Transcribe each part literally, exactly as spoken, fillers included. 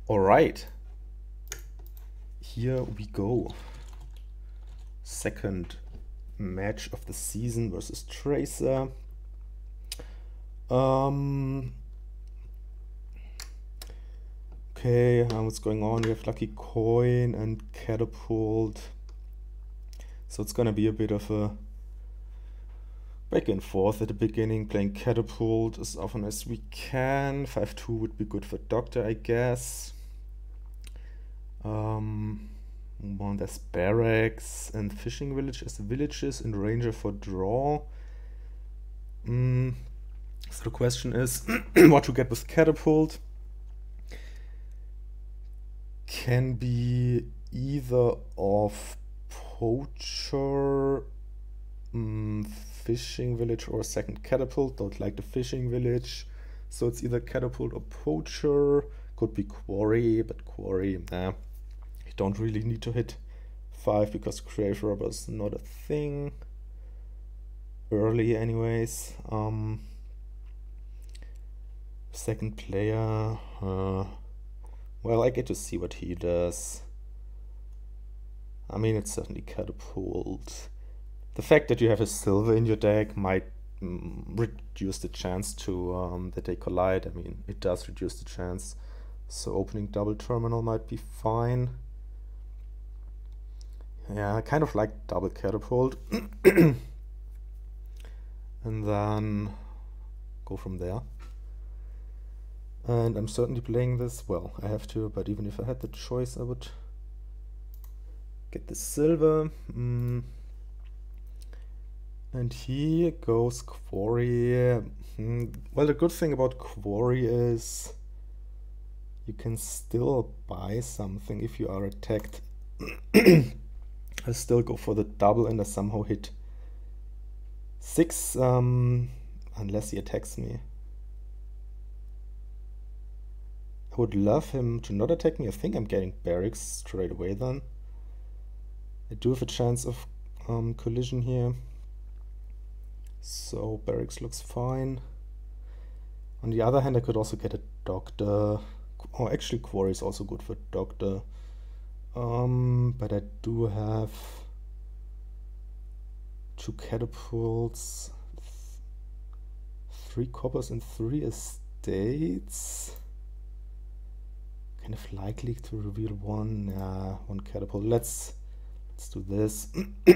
All right, here we go. Second match of the season versus Tracer. Um, okay, um, what's going on? We have Lucky Coin and Catapult. So it's gonna be a bit of a back and forth at the beginning, playing Catapult as often as we can. five two would be good for Doctor, I guess. Um, well, there's Barracks and Fishing Village as villages and Ranger for draw. Mm, so the question is what to get with Catapult. Can be either of Poacher, mm, Fishing Village, or second Catapult. Don't like the Fishing Village, so it's either Catapult or Poacher. Could be Quarry, but Quarry, nah. You don't really need to hit five because Grave Robber is not a thing. Early anyways. Um, second player, uh, well, I get to see what he does. I mean, it's certainly Catapult. The fact that you have a silver in your deck might mm, reduce the chance to um, that they collide. I mean, it does reduce the chance. So opening double terminal might be fine. Yeah, I kind of like double Catapult. And then go from there. And I'm certainly playing this. Well, I have to, but even if I had the choice, I would get the silver. Mm. And here goes Quarry. Mm. Well, the good thing about Quarry is you can still buy something if you are attacked. I still go for the double and I somehow hit six, um, unless he attacks me. I would love him to not attack me. I think I'm getting Barracks straight away then. I do have a chance of um, collision here. So Barracks looks fine. On the other hand, I could also get a Doctor. Oh, actually Quarry is also good for Doctor. Um, but I do have two Catapults, three coppers and three estates. Kind of likely to reveal one, uh, one Catapult. Let's let's do this.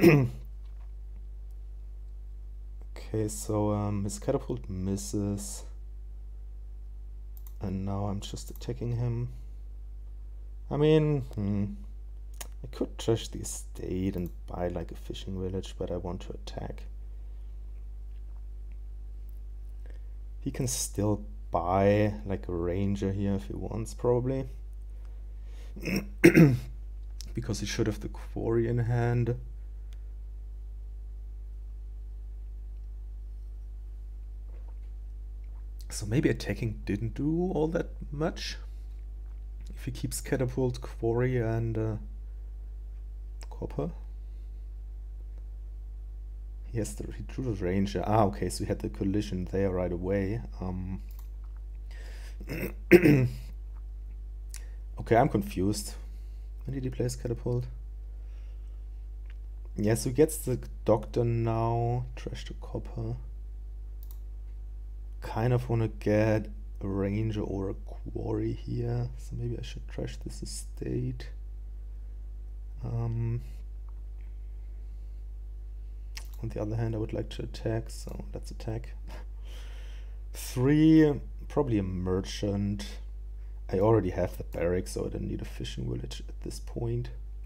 Okay, so um, his Catapult misses, and now I'm just attacking him. I mean, hmm, I could trash the estate and buy like a Fishing Village, but I want to attack. He can still buy like a Ranger here if he wants, probably. Because he should have the Quarry in hand. So maybe attacking didn't do all that much. If he keeps Catapult, Quarry, and uh, Copper. He has the, he drew the Ranger. Ah, okay, so he had the collision there right away. Um, okay, I'm confused. When did he place Catapult? Yeah, so he gets the Doctor now. Trash to Copper. Kind of want to get a Ranger or a Quarry here, so maybe I should trash this estate. Um, on the other hand, I would like to attack, so let's attack. Three, probably a Merchant. I already have the Barracks, so I don't need a Fishing Village at this point.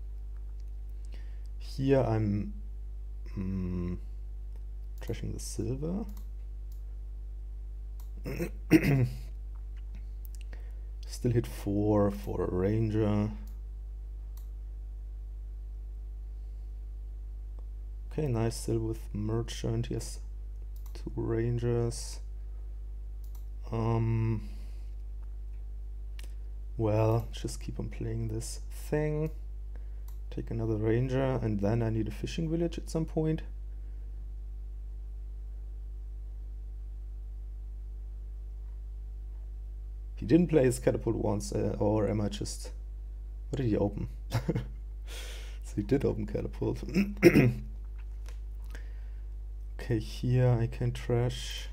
Here I'm mm, trashing the silver. Still hit four for a Ranger. Okay, nice, still with Merchant. He has two Rangers. Um, well, just keep on playing this thing. Take another Ranger, and then I need a Fishing Village at some point. He he didn't play his catapult once, uh, or am I just... What did he open? So he did open catapult. Okay, here I can trash...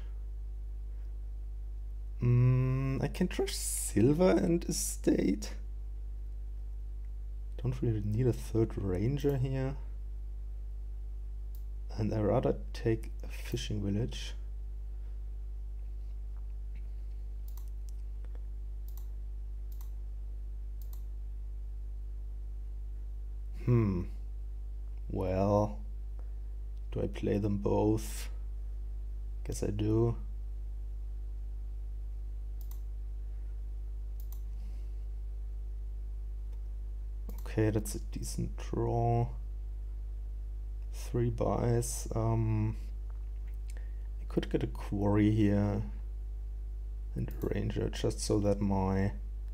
Mm, I can trash silver and estate. Don't really need a third ranger here. And I rather take a fishing village. Hmm. Well, do I play them both? Guess I do. Okay, that's a decent draw. Three buys. Um, I could get a quarry here and a ranger just so that my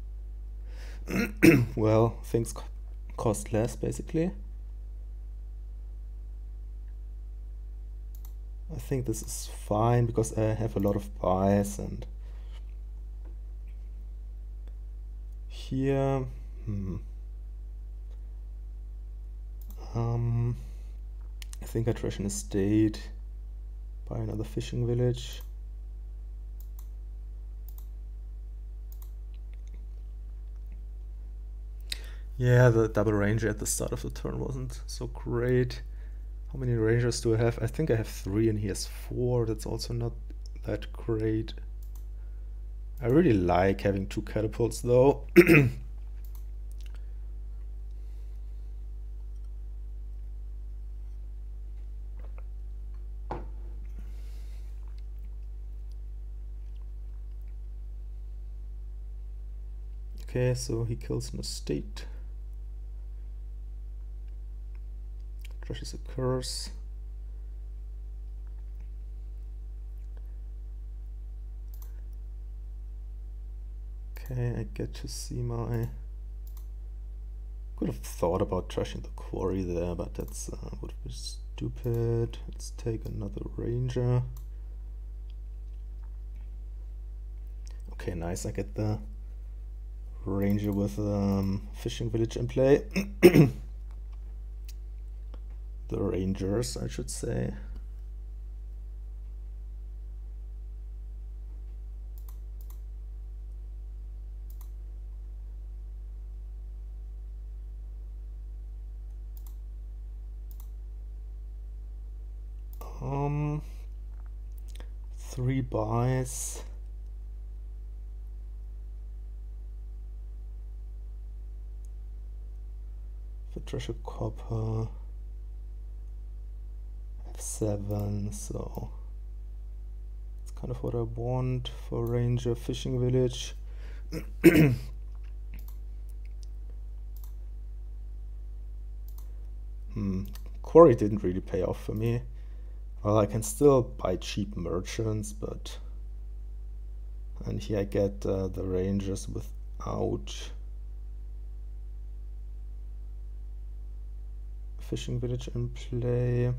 well, things co cost less basically. I think this is fine because I have a lot of buys, and here hmm, um, I think I trash an estate, buy another fishing village. Yeah, the double ranger at the start of the turn wasn't so great. How many rangers do I have? I think I have three and he has four. That's also not that great. I really like having two catapults though. Okay, so he kills an estate. Trashes a curse. Okay, I get to see my... Could have thought about trashing the quarry there, but that's uh, would be stupid. Let's take another ranger. Okay, nice. I get the ranger with um, fishing village in play. The rangers, I should say. Um, three buys. For treasure copper. Seven, so it's kind of what I want for ranger fishing village. hmm. Quarry didn't really pay off for me. Well, I can still buy cheap merchants, but and here I get uh, the rangers without fishing village in play.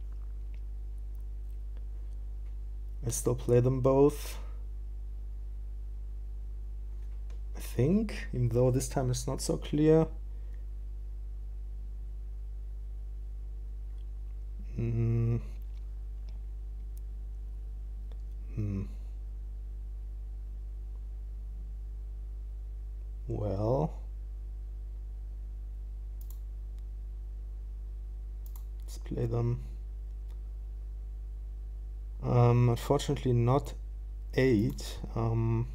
I still play them both, I think, even though this time it's not so clear. Mm. Hmm. Well, let's play them. Um, unfortunately not eight. Um,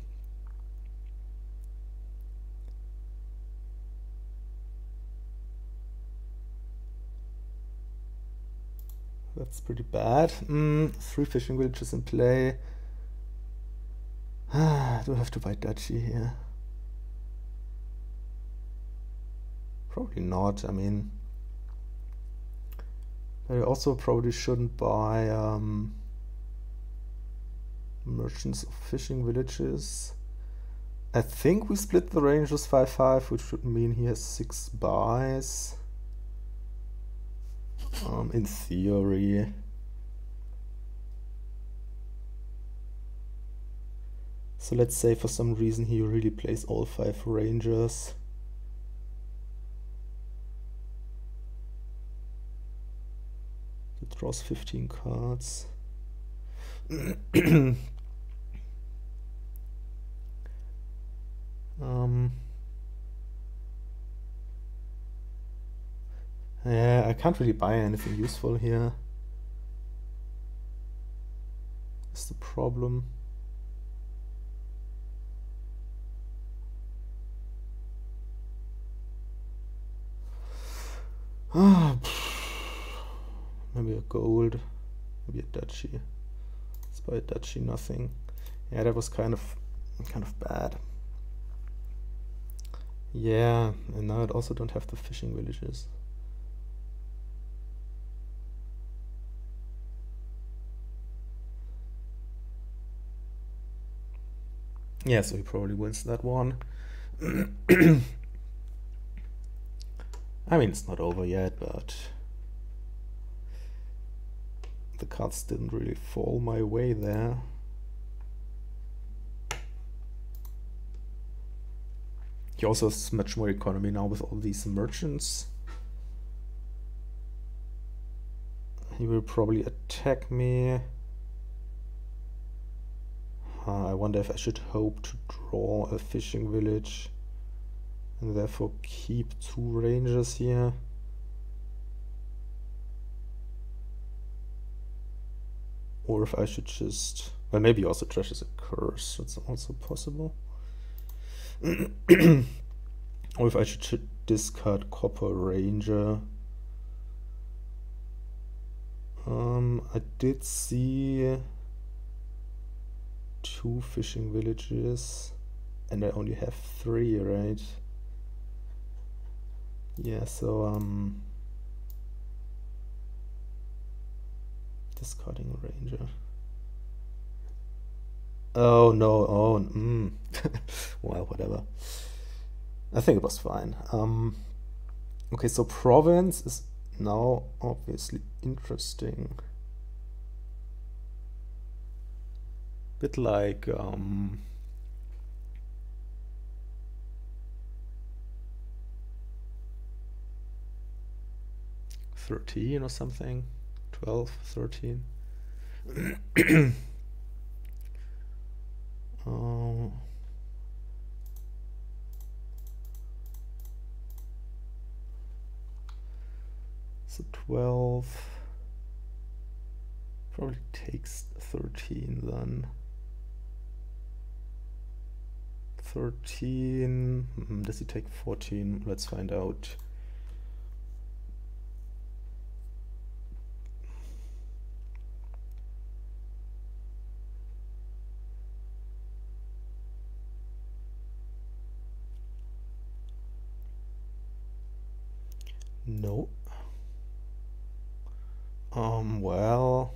that's pretty bad. Mm, three fishing villages in play. Ah, do I have to buy duchy here? Probably not. I mean, I also probably shouldn't buy um, merchants of fishing villages. I think we split the rangers five five, which would mean he has six buys. Um, in theory. So let's say for some reason he really plays all five rangers. It draws fifteen cards. um, yeah, I can't really buy anything useful here. That's the problem. Ah, maybe a gold, maybe a duchy. Let's buy a duchy, nothing. Yeah, that was kind of kind of bad. Yeah, and now I also don't have the fishing villages. Yeah, so he probably wins that one. I mean, it's not over yet, but the cards didn't really fall my way there. He also has much more economy now with all these merchants. He will probably attack me. Uh, I wonder if I should hope to draw a fishing village and therefore keep two rangers here. Or if I should just... Well, maybe also trash is a curse. That's also possible. Or if I should discard Copper Ranger. Um, I did see two fishing villages, and I only have three, right? Yeah, so um, discarding a ranger. Oh no! Oh, mm. Well, whatever. I think it was fine. Um, okay, so province is now obviously interesting. Bit like um, thirteen or something, twelve, thirteen. uh, so twelve probably takes thirteen then. thirteen, mm, does he take fourteen? Let's find out. No. Um, well...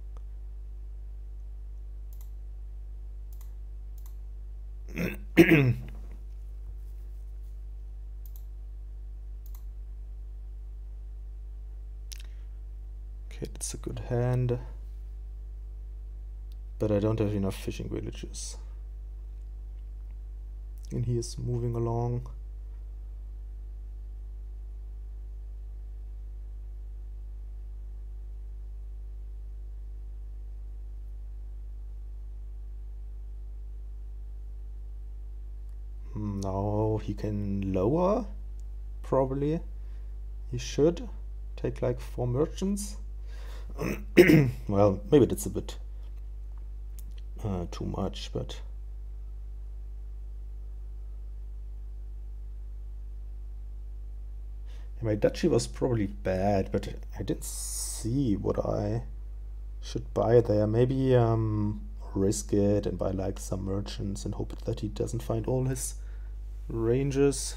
Okay, that's a good hand. But I don't have enough fishing villages. And he is moving along. Now he can lower, probably. He should take like four merchants. Well, maybe that's a bit uh, too much, but my duchy was probably bad, but I didn't see what I should buy there. Maybe um, risk it and buy like some merchants and hope that he doesn't find all his rangers.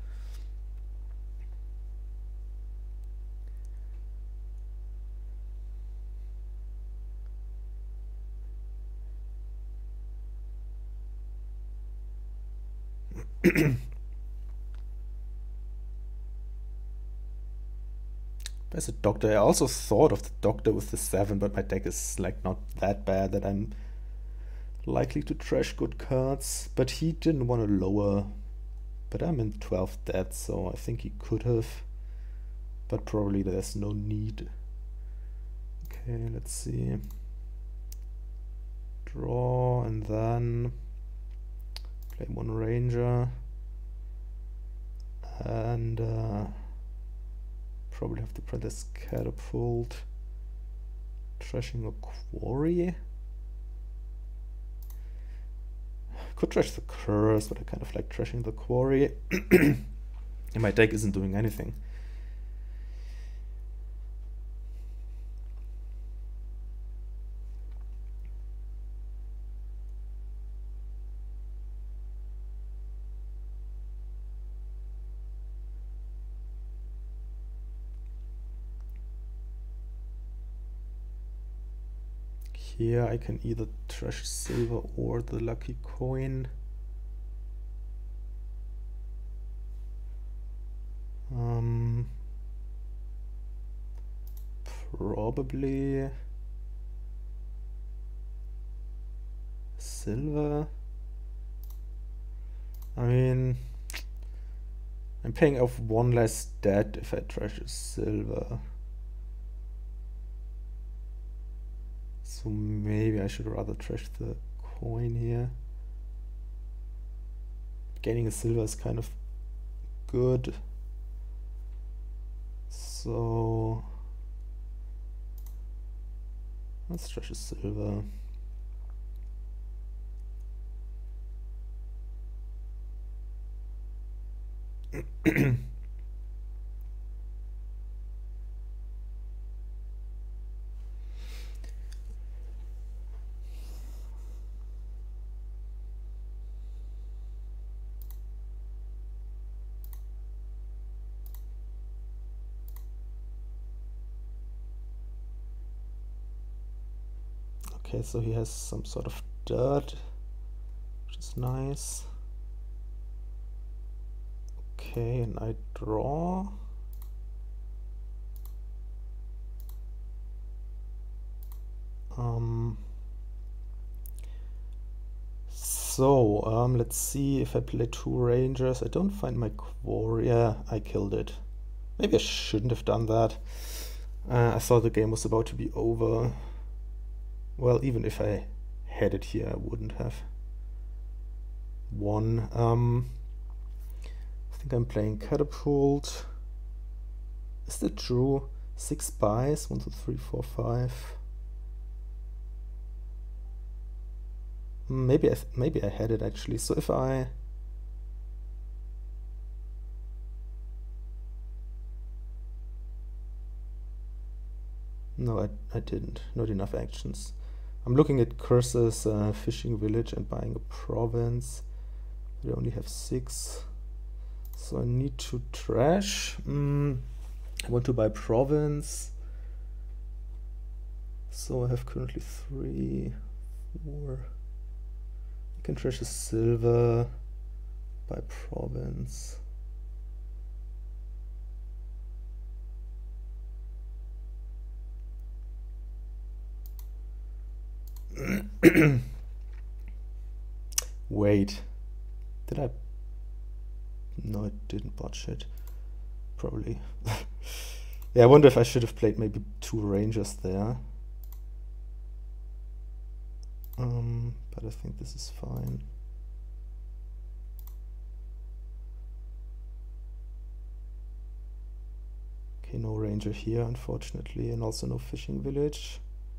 There's a doctor. I also thought of the doctor with the seven, but my deck is like not that bad that I'm likely to trash good cards, but he didn't want to lower. But I'm in twelve dead, so I think he could have, but probably there's no need. Okay, let's see. Draw and then play one ranger and uh, probably have to play this catapult. Trashing a quarry. Could trash the curse, but I kind of like trashing the quarry. And my deck isn't doing anything. Here I can either trash silver or the lucky coin. Um, probably silver. I mean, I'm paying off one less debt if I trash a silver. So maybe I should rather trash the coin here. Gaining a silver is kind of good. So let's trash a silver. Okay, so he has some sort of dirt, which is nice. Okay, and I draw. Um, so, um, let's see if I play two rangers. I don't find my quarry. Yeah, I killed it. Maybe I shouldn't have done that. Uh, I thought the game was about to be over. Well, even if I had it here, I wouldn't have won. Um, I think I'm playing catapult. Is that true? Six spies. One, two, three, four, five. Maybe I maybe I had it actually. So if I no, I I didn't. Not enough actions. I'm looking at curses, uh, fishing village, and buying a province. We only have six, so I need to trash. Mm, I want to buy province, so I have currently three, four. I can trash a silver, buy province. Wait, did I? No, I didn't botch it. Probably. Yeah, I wonder if I should have played maybe two rangers there. Um, but I think this is fine. Okay, no ranger here, unfortunately, and also no fishing village.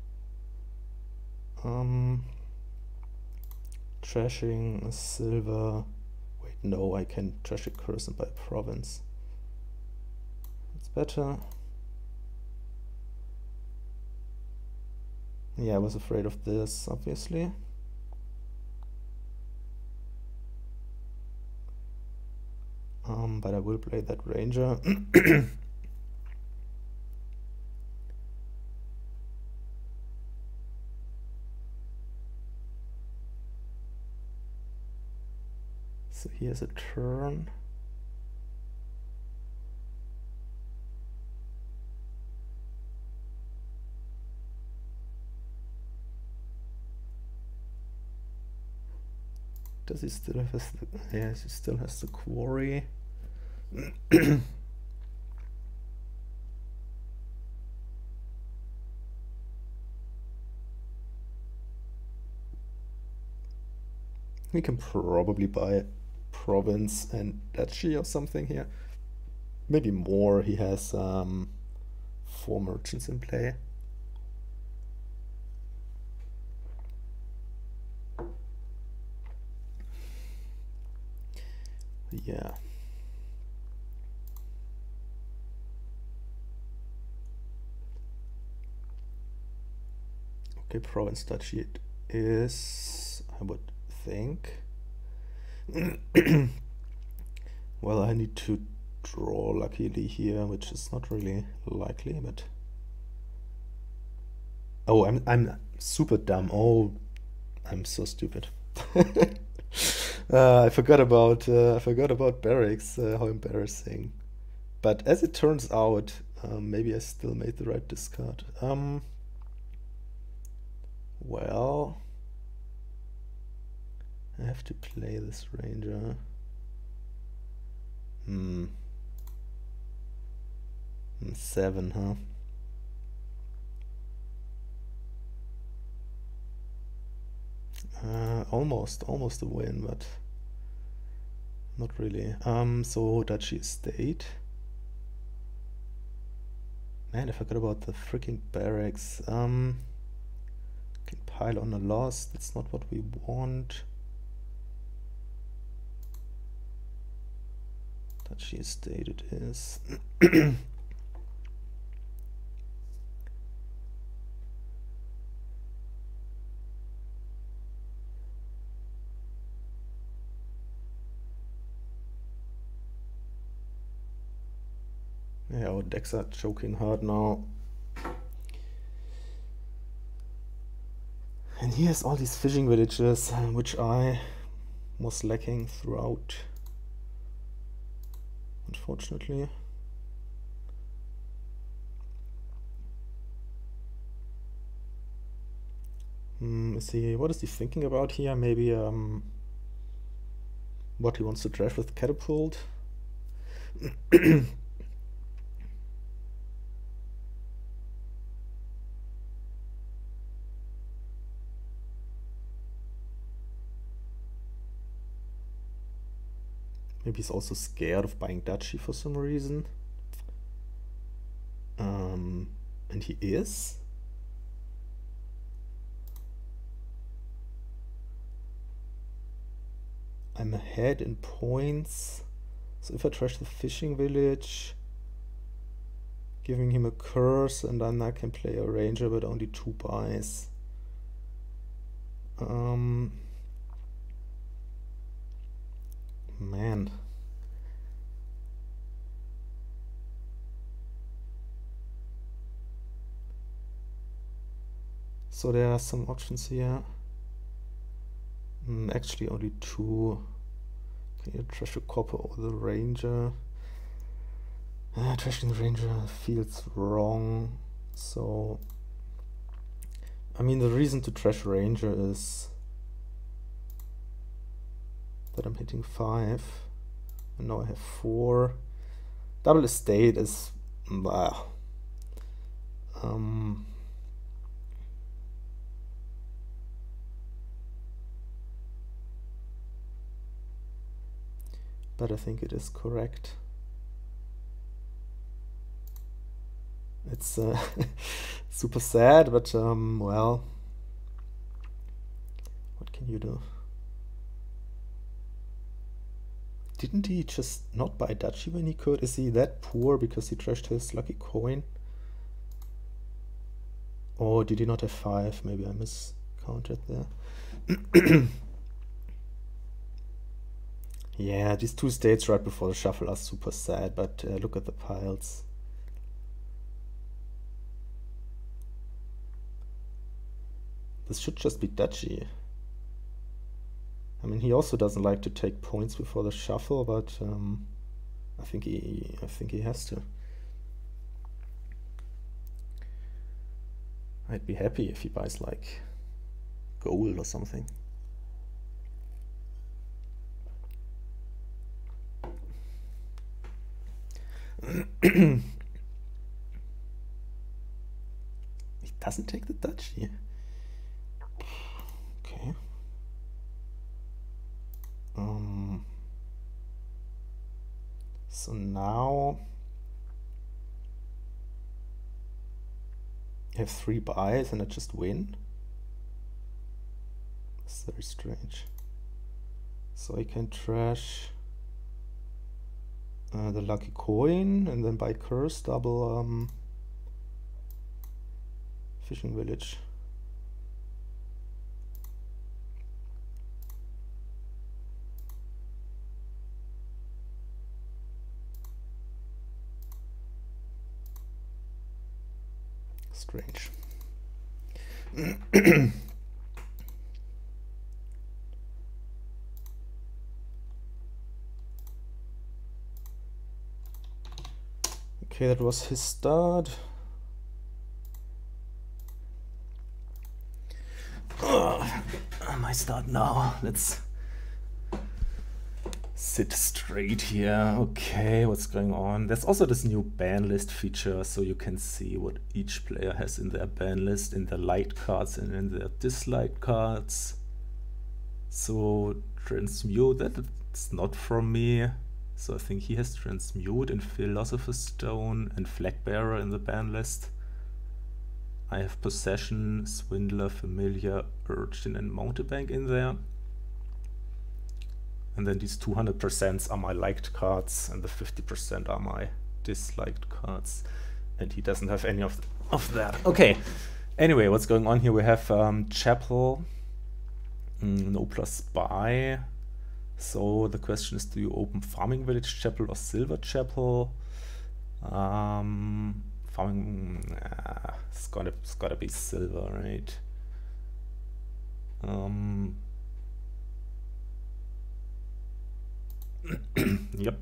Um, trashing a silver. Wait, no, I can trash a curse and buy a province. That's better. Yeah, I was afraid of this, obviously. Um, but I will play that ranger. So here's a turn. Does he still have his, yes, he still has the quarry. We can probably buy province and duchy or something here. Maybe more. He has um, four merchants in play. Yeah. Okay, province duchy it is, I would think. Well, I need to draw luckily here, which is not really likely, but oh, I'm I'm super dumb. Oh, I'm so stupid. uh, I forgot about uh, I forgot about barracks. Uh, how embarrassing! But as it turns out, um, maybe I still made the right discard. Um, well, I have to play this ranger. Hmm. Seven, huh? Uh, almost, almost a win, but not really. Um, so duchy estate. Man, I forgot about the freaking barracks. Um, can pile on a loss. That's not what we want. Duchy estate it is. Yeah, our decks are choking hard now. And he has all these fishing villages, which I was lacking throughout, unfortunately. Hmm, is he, what is he thinking about here? Maybe um, what he wants to draft with catapult? Maybe he's also scared of buying duchy for some reason. Um, and he is? I'm ahead in points. So if I trash the fishing village, giving him a curse, and then I can play a ranger, but only two buys. Um, man. So there are some options here. Mm, actually only two. Can you trash the copper or the ranger? Uh, trashing the ranger feels wrong. So, I mean, the reason to trash ranger is that I'm hitting five. And now I have four. Double estate is... Bah. Um... But I think it is correct. It's uh, super sad, but um, well, what can you do? Didn't he just not buy duchy when he could? Is he that poor because he trashed his lucky coin? Or did he not have five? Maybe I miscounted there. Yeah, these two states right before the shuffle are super sad, but uh, look at the piles. This should just be duchy. I mean, he also doesn't like to take points before the shuffle, but um, I think he, I think he has to. I'd be happy if he buys like gold or something. He doesn't take the duchy. Okay. Um. So now I have three buys and I just win. It's very strange. So I can trash uh, the lucky coin and then buy curse double um, fishing village. Strange. Okay, that was his start. Oh, my start now. Let's sit straight here. Okay, what's going on? There's also this new ban list feature, so you can see what each player has in their ban list, in their liked cards and in their disliked cards. So transmute, that's not from me. So I think he has transmute and Philosopher's Stone and Flagbearer in the ban list. I have Possession, Swindler, Familiar, Urchin and Mountebank in there. And then these two hundred percent are my liked cards and the fifty percent are my disliked cards. And he doesn't have any of, th of that. Okay, anyway, what's going on here? We have um, Chapel, mm, no plus buy. So the question is, do you open Farming Village Chapel or Silver Chapel? Um, farming, nah, it's gotta, it's gotta be Silver, right? Um, yep.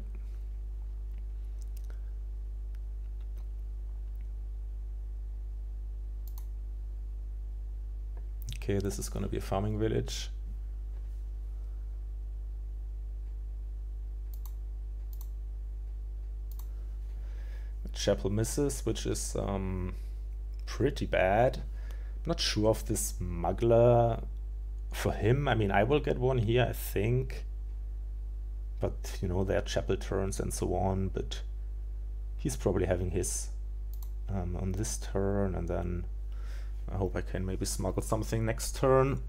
Okay, this is gonna be a Farming Village. Chapel misses, which is um, pretty bad. I'm not sure of this smuggler for him. I mean, I will get one here, I think. But, you know, there are chapel turns and so on, but he's probably having his um, on this turn, and then I hope I can maybe smuggle something next turn.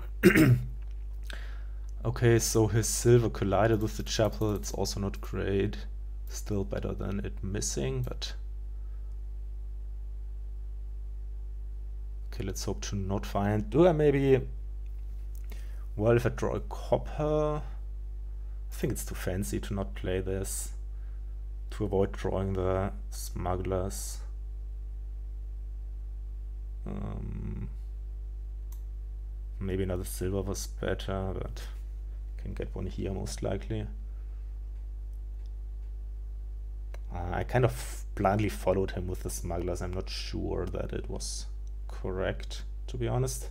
Okay, so his silver collided with the chapel. It's also not great. Still better than it missing, but... Okay, let's hope to not find... Do I maybe... Well, if I draw a copper... I think it's too fancy to not play this. To avoid drawing the smugglers. Um, maybe another silver was better, but can get one here most likely. Uh, I kind of blindly followed him with the smugglers. I'm not sure that it was correct, to be honest.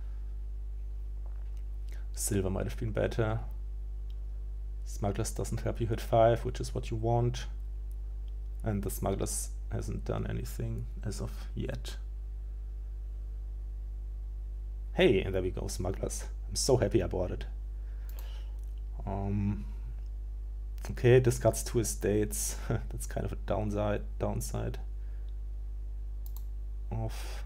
Silver might have been better. Smugglers doesn't help you hit five, which is what you want. And the smugglers hasn't done anything as of yet. Hey, and there we go, smugglers. I'm so happy I bought it. Um, okay, discards two estates. That's kind of a downside. Downside. Off.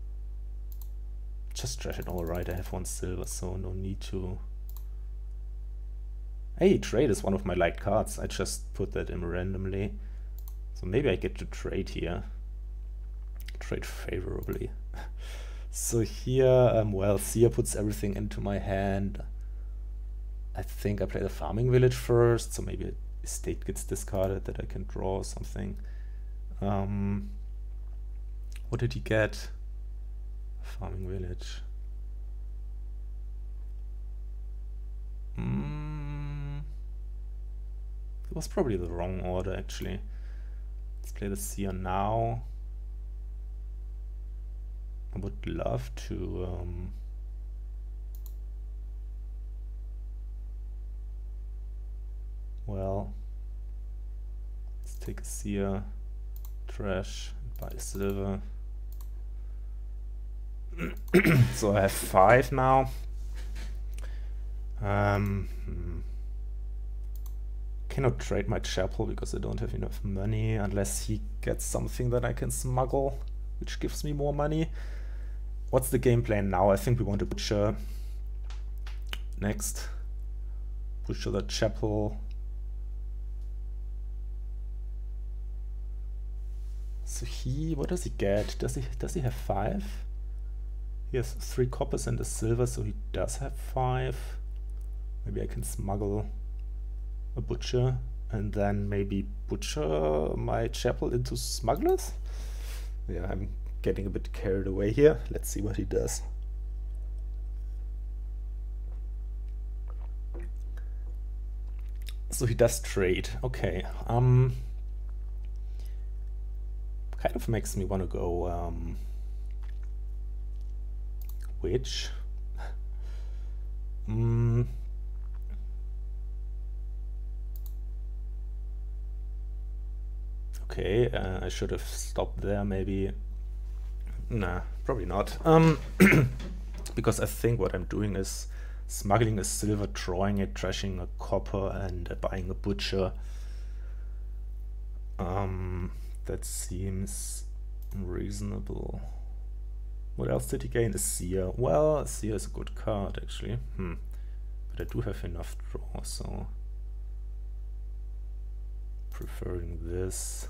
Just trash it all right. I have one silver, so no need to. Hey, trade is one of my liked cards. I just put that in randomly. So maybe I get to trade here. Trade favorably. So here, um, well, Seer puts everything into my hand. I think I play the Farming Village first, so maybe estate gets discarded that I can draw something. Um, what did he get? Farming Village. Mm, it was probably the wrong order, actually. Let's play the Seer now. I would love to um, well, let's take a Seer. trash, buy silver. So I have five now. Um, hmm. Cannot trade my chapel because I don't have enough money unless he gets something that I can smuggle, which gives me more money. What's the game plan now? I think we want to butcher next. Butcher the chapel. So he, what does he get? Does he does he have five? He has three coppers and a silver, so he does have five. Maybe I can smuggle a butcher and then maybe butcher my chapel into smugglers? Yeah, I'm getting a bit carried away here. Let's see what he does. So he does trade. Okay. Um, kind of makes me want to go um, witch. mm. Okay, uh, I should have stopped there maybe. Nah, probably not. Um, because I think what I'm doing is smuggling a silver, drawing it, trashing a copper, and uh, buying a butcher. Um, that seems reasonable. What else did he gain? A seer. Well, a seer is a good card actually. Hmm. But I do have enough draw, so preferring this.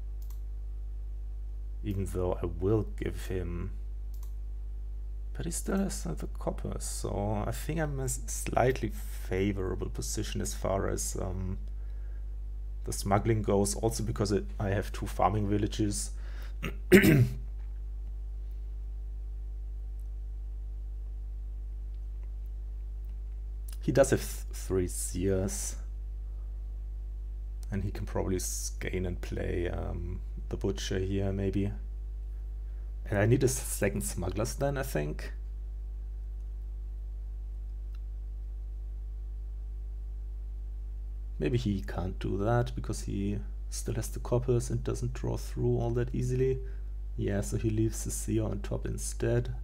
Even though I will give him, but he still has the copper, so I think I'm in a slightly favorable position as far as um, the smuggling goes, also because it, I have two farming villages. He does have th three seers, and he can probably gain and play um, the butcher here maybe. And I need a second smugglers then, I think. Maybe he can't do that because he still has the coppers and doesn't draw through all that easily. Yeah, so he leaves the seer on top instead.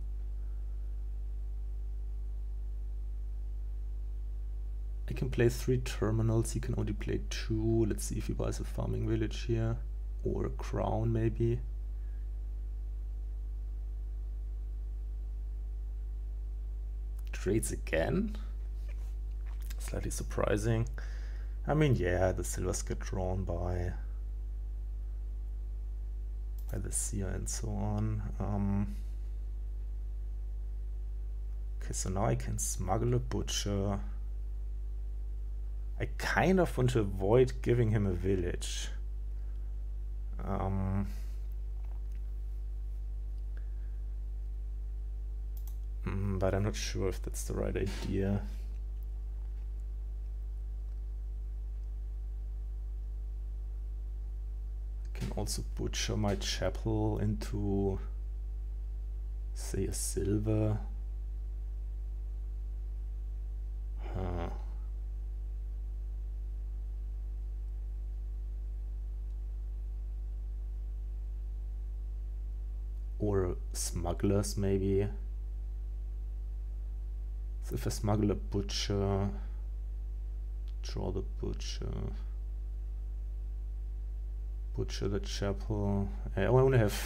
I can play three terminals, he can only play two. Let's see if he buys a farming village here. Or a crown maybe. Trades again. Slightly surprising. I mean, yeah, the silvers get drawn by by the seer and so on. Um, okay, so now I can smuggle a butcher. I kind of want to avoid giving him a village. Um, mm, but I'm not sure if that's the right idea. I can also butcher my chapel into, say, a silver. Huh. Or smugglers maybe. So if I smuggle a butcher, draw the butcher, butcher the chapel. I only have,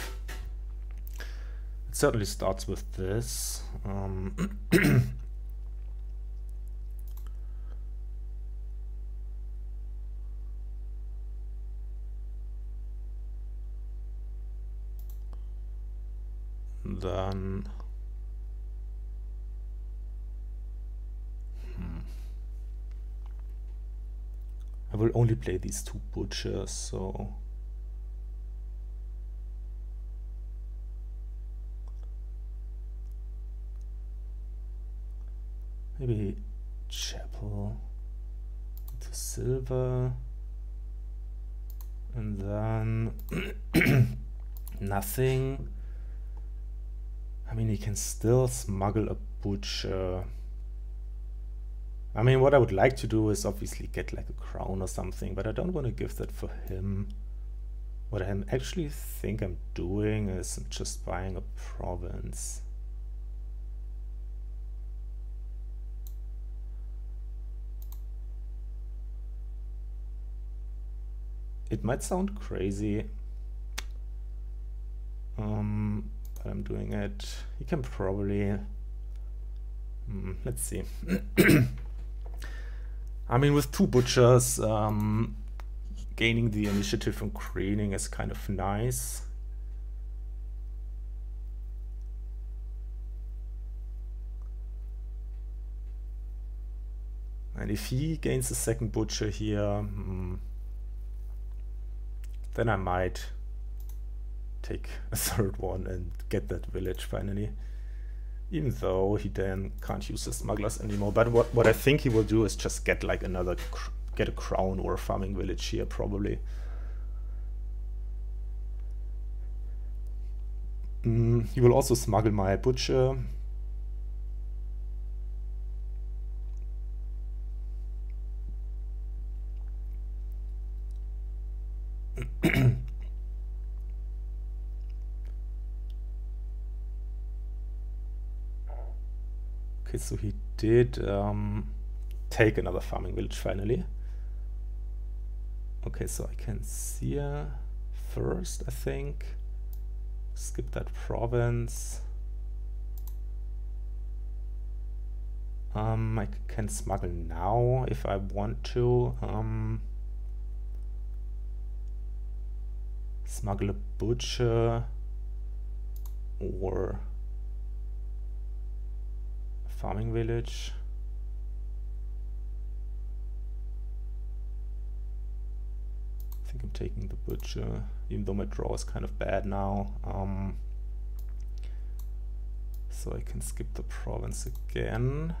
it certainly starts with this. Um, then hmm. I will only play these two butchers, so maybe chapel into silver, and then nothing. I mean, he can still smuggle a butcher. I mean, what I would like to do is obviously get like a crown or something, but I don't want to give that for him. what I actually think I'm doing is I'm just buying a province. It might sound crazy, um, but I'm doing it. You can probably, mm, let's see. I mean, with two butchers, um, gaining the initiative from greening is kind of nice. And if he gains a second butcher here, mm, then I might take a third one and get that village finally. Even though he then can't use the smugglers anymore. But what, what I think he will do is just get like another, cr get a crown or a farming village here probably. Mm, he will also smuggle my butcher. Okay, so he did um, take another farming village finally. Okay, so I can see uh, first, I think. Skip that province. Um, I can smuggle now if I want to. Um, smuggle a butcher or a farming village. I think I'm taking the butcher, even though my draw is kind of bad now. Um, so I can skip the province again.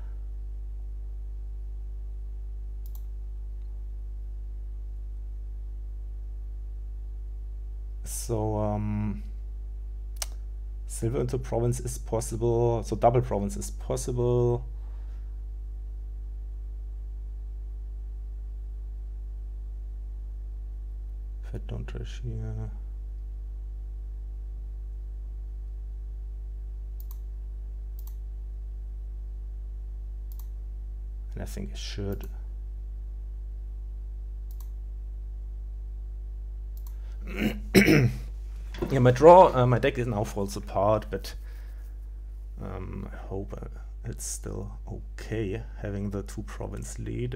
So um, silver into province is possible, so double province is possible. If I don't trash here. And I think I should. Yeah, my draw, uh, my deck is now falls apart, but um, I hope uh, it's still okay having the two province lead.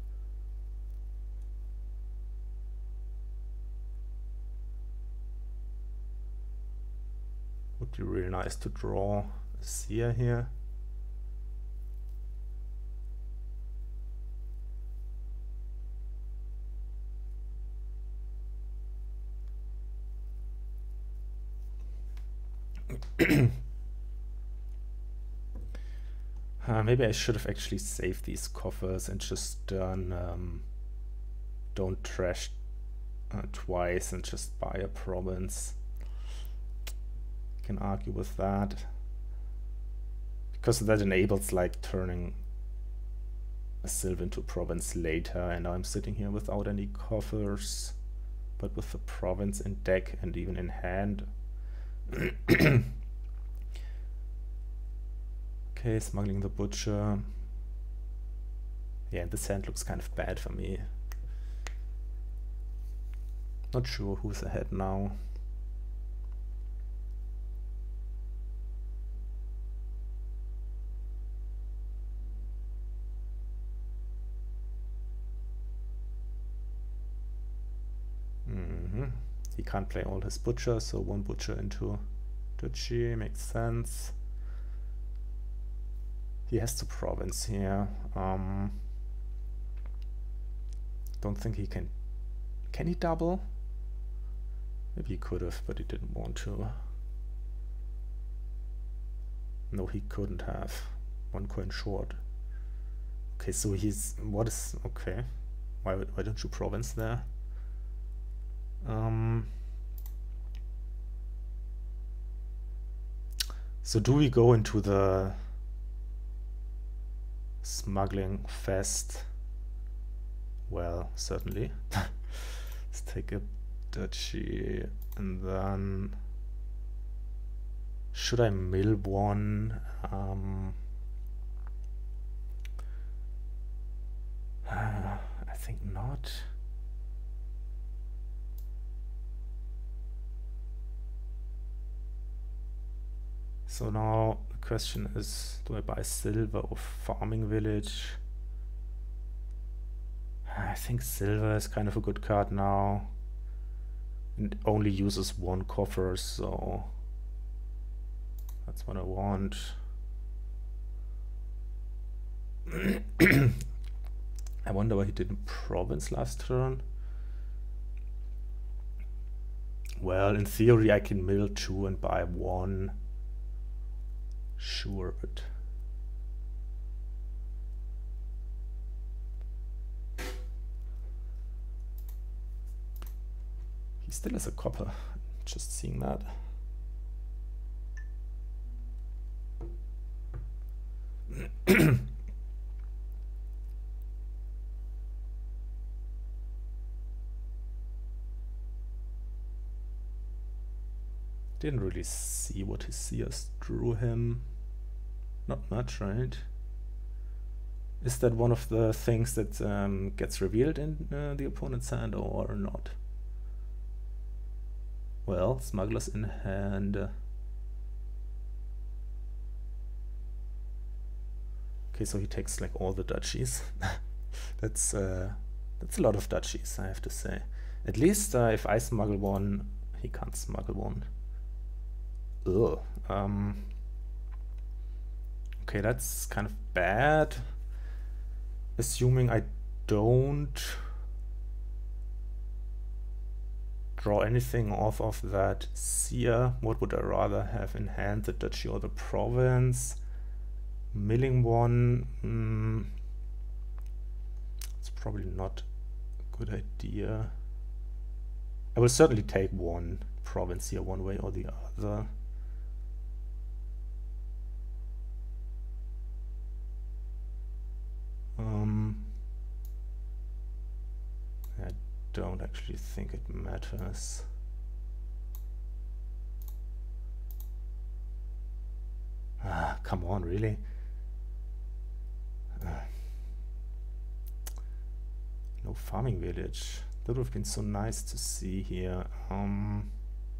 Would be really nice to draw a seer here. uh, maybe I should have actually saved these coffers and just done um, don't trash uh, twice and just buy a province. I can argue with that because that enables like turning a silver into a province later, and now I'm sitting here without any coffers, but with the province in deck and even in hand. Okay, smuggling the butcher. Yeah, this hand looks kind of bad for me. Not sure who's ahead now. Mm-hmm. He can't play all his butchers, so one butcher into duchy makes sense. He has the province here. Um, don't think he can. Can he double? Maybe he could have, but he didn't want to. No, he couldn't have. One coin short. Okay, so he's. What is. Okay. Why, why don't you province there? Um. So do we go into the smuggling fest? Well, certainly. Let's take a duchy, and then should I mill one? Um, uh, I think not. So now the question is, do I buy silver or farming village? I think silver is kind of a good card now. It only uses one coffer, so that's what I want. I wonder why he did in province last turn. Well, in theory I can mill two and buy one. Sure, but he still has a copper. Just seeing that. Didn't really see what his seers drew him. Not much, right? Is that one of the things that um, gets revealed in uh, the opponent's hand or not? Well, smugglers in hand. Okay, so he takes like all the duchies. that's uh, that's a lot of duchies, I have to say. At least uh, if I smuggle one, he can't smuggle one. Ugh. Um, okay, that's kind of bad. Assuming I don't draw anything off of that seer, what would I rather have in hand, the duchy or the province? Milling one, mm, it's probably not a good idea. I will certainly take one province here one way or the other. Um, I don't actually think it matters. Ah, come on, really? Uh, no farming village. That would have been so nice to see here. Um,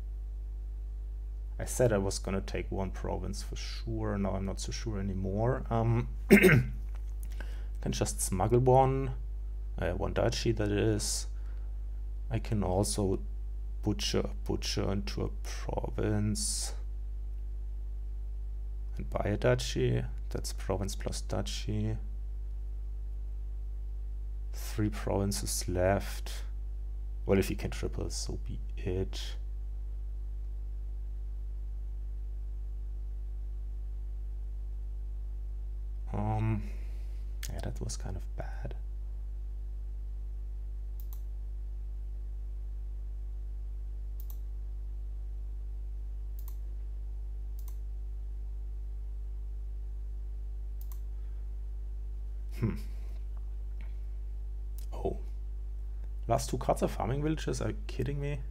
I said I was gonna take one province for sure. Now I'm not so sure anymore. Um, can just smuggle one, uh, one duchy that is. I can also butcher butcher into a province and buy a duchy. That's province plus duchy. Three provinces left. Well, if you can triple, so be it. Um, yeah, that was kind of bad. Hmm. Oh. Last two cards are farming villages? Are you kidding me?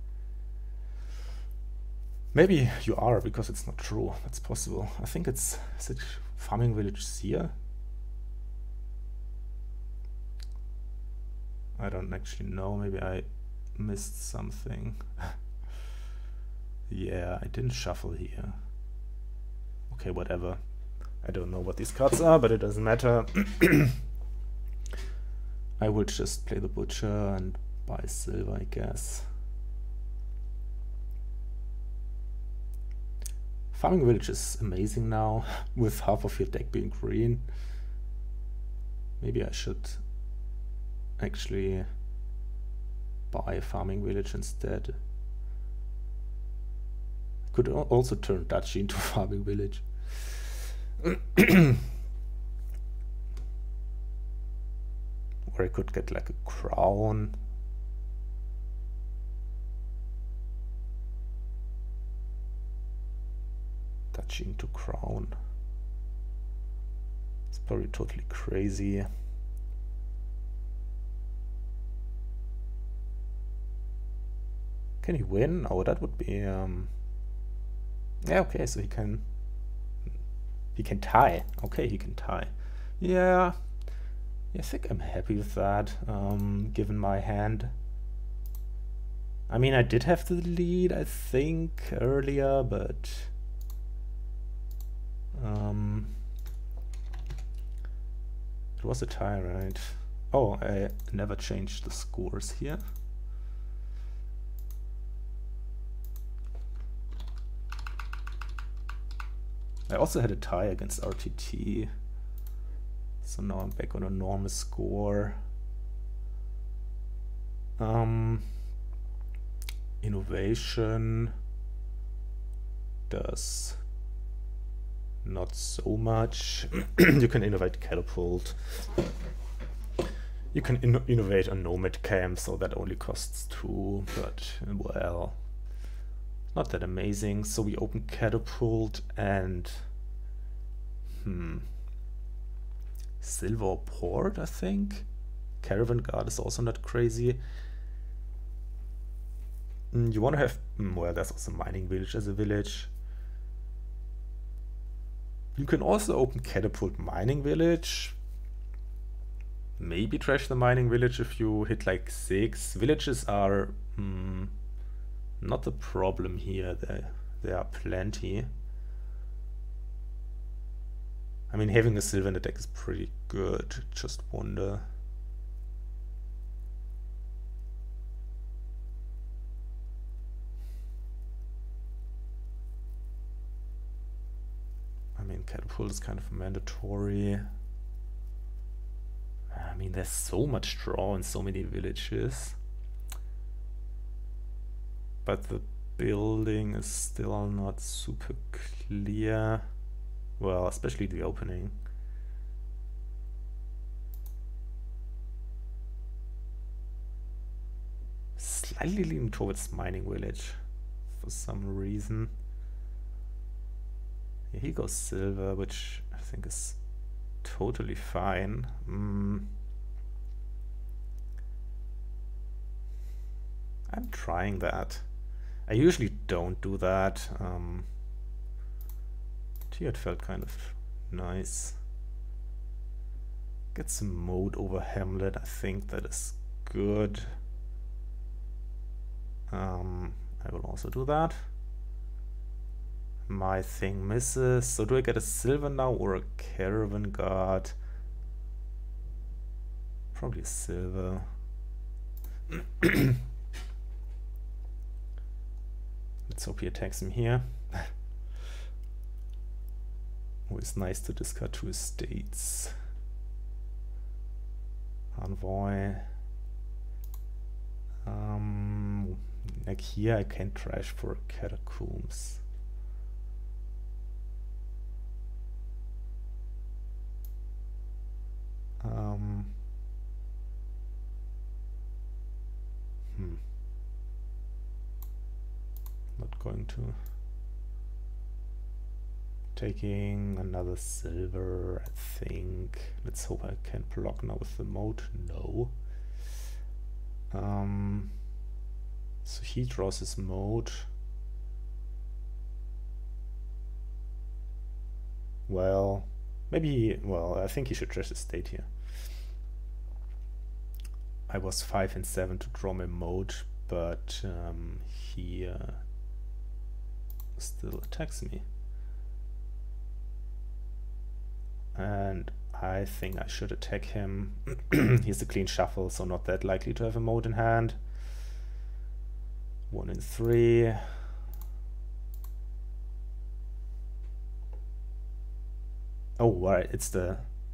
Maybe you are, because it's not true. That's possible. I think it's... Is it farming village seer? I don't actually know. Maybe I missed something. Yeah, I didn't shuffle here. Okay, whatever. I don't know what these cards are, but it doesn't matter. I will just play the butcher and buy silver, I guess. Farming village is amazing now, with half of your deck being green. Maybe I should actually buy a farming village instead. Could also turn duchy into farming village. Or I could get like a crown. Duchy into crown. It's probably totally crazy. Can he win? Oh, that would be... Um, yeah, okay, so he can... He can tie. Okay, he can tie. Yeah, I think I'm happy with that, um, given my hand. I mean, I did have the lead, I think, earlier, but... Um, it was a tie, right? Oh, I never changed the scores here. I also had a tie against R T T, so now I'm back on a normal score. Um, innovation does not so much. You can innovate catapult. You can in innovate a nomad camp, so that only costs two, but well, not that amazing. So we open catapult and hmm, silver port, I think. Caravan guard is also not crazy. Mm, you want to have mm, well, there's also mining village as a village. You can also open catapult mining village. Maybe trash the mining village if you hit like six. Villages are mm, not the problem here. There, there are plenty. I mean, having a silver in the deck is pretty good. Just wonder. I mean, catapult is kind of mandatory. I mean, there's so much draw in so many villages. But the building is still not super clear. Well, especially the opening. Slightly leaning towards mining village for some reason. Yeah, he goes silver, which I think is totally fine. Mm. I'm trying that. I usually don't do that. Um, here it felt kind of nice. Get some mode over Hamlet. I think that is good. Um, I will also do that. My thing misses. So do I get a silver now or a caravan guard? Probably a silver. Let's hope he attacks him here. Always nice to discard two estates. Envoy. Um, like here I can trash for catacombs. Um, hmm. Not going to. Taking another silver, I think. Let's hope I can block now with the mode. No. Um, so he draws his mode. Well, maybe, well, I think he should trash his state here. I was five and seven to draw my mode, but um, he uh, still attacks me. And I think I should attack him. He's a clean shuffle, so not that likely to have a mode in hand. One in three. Oh, right, it's the...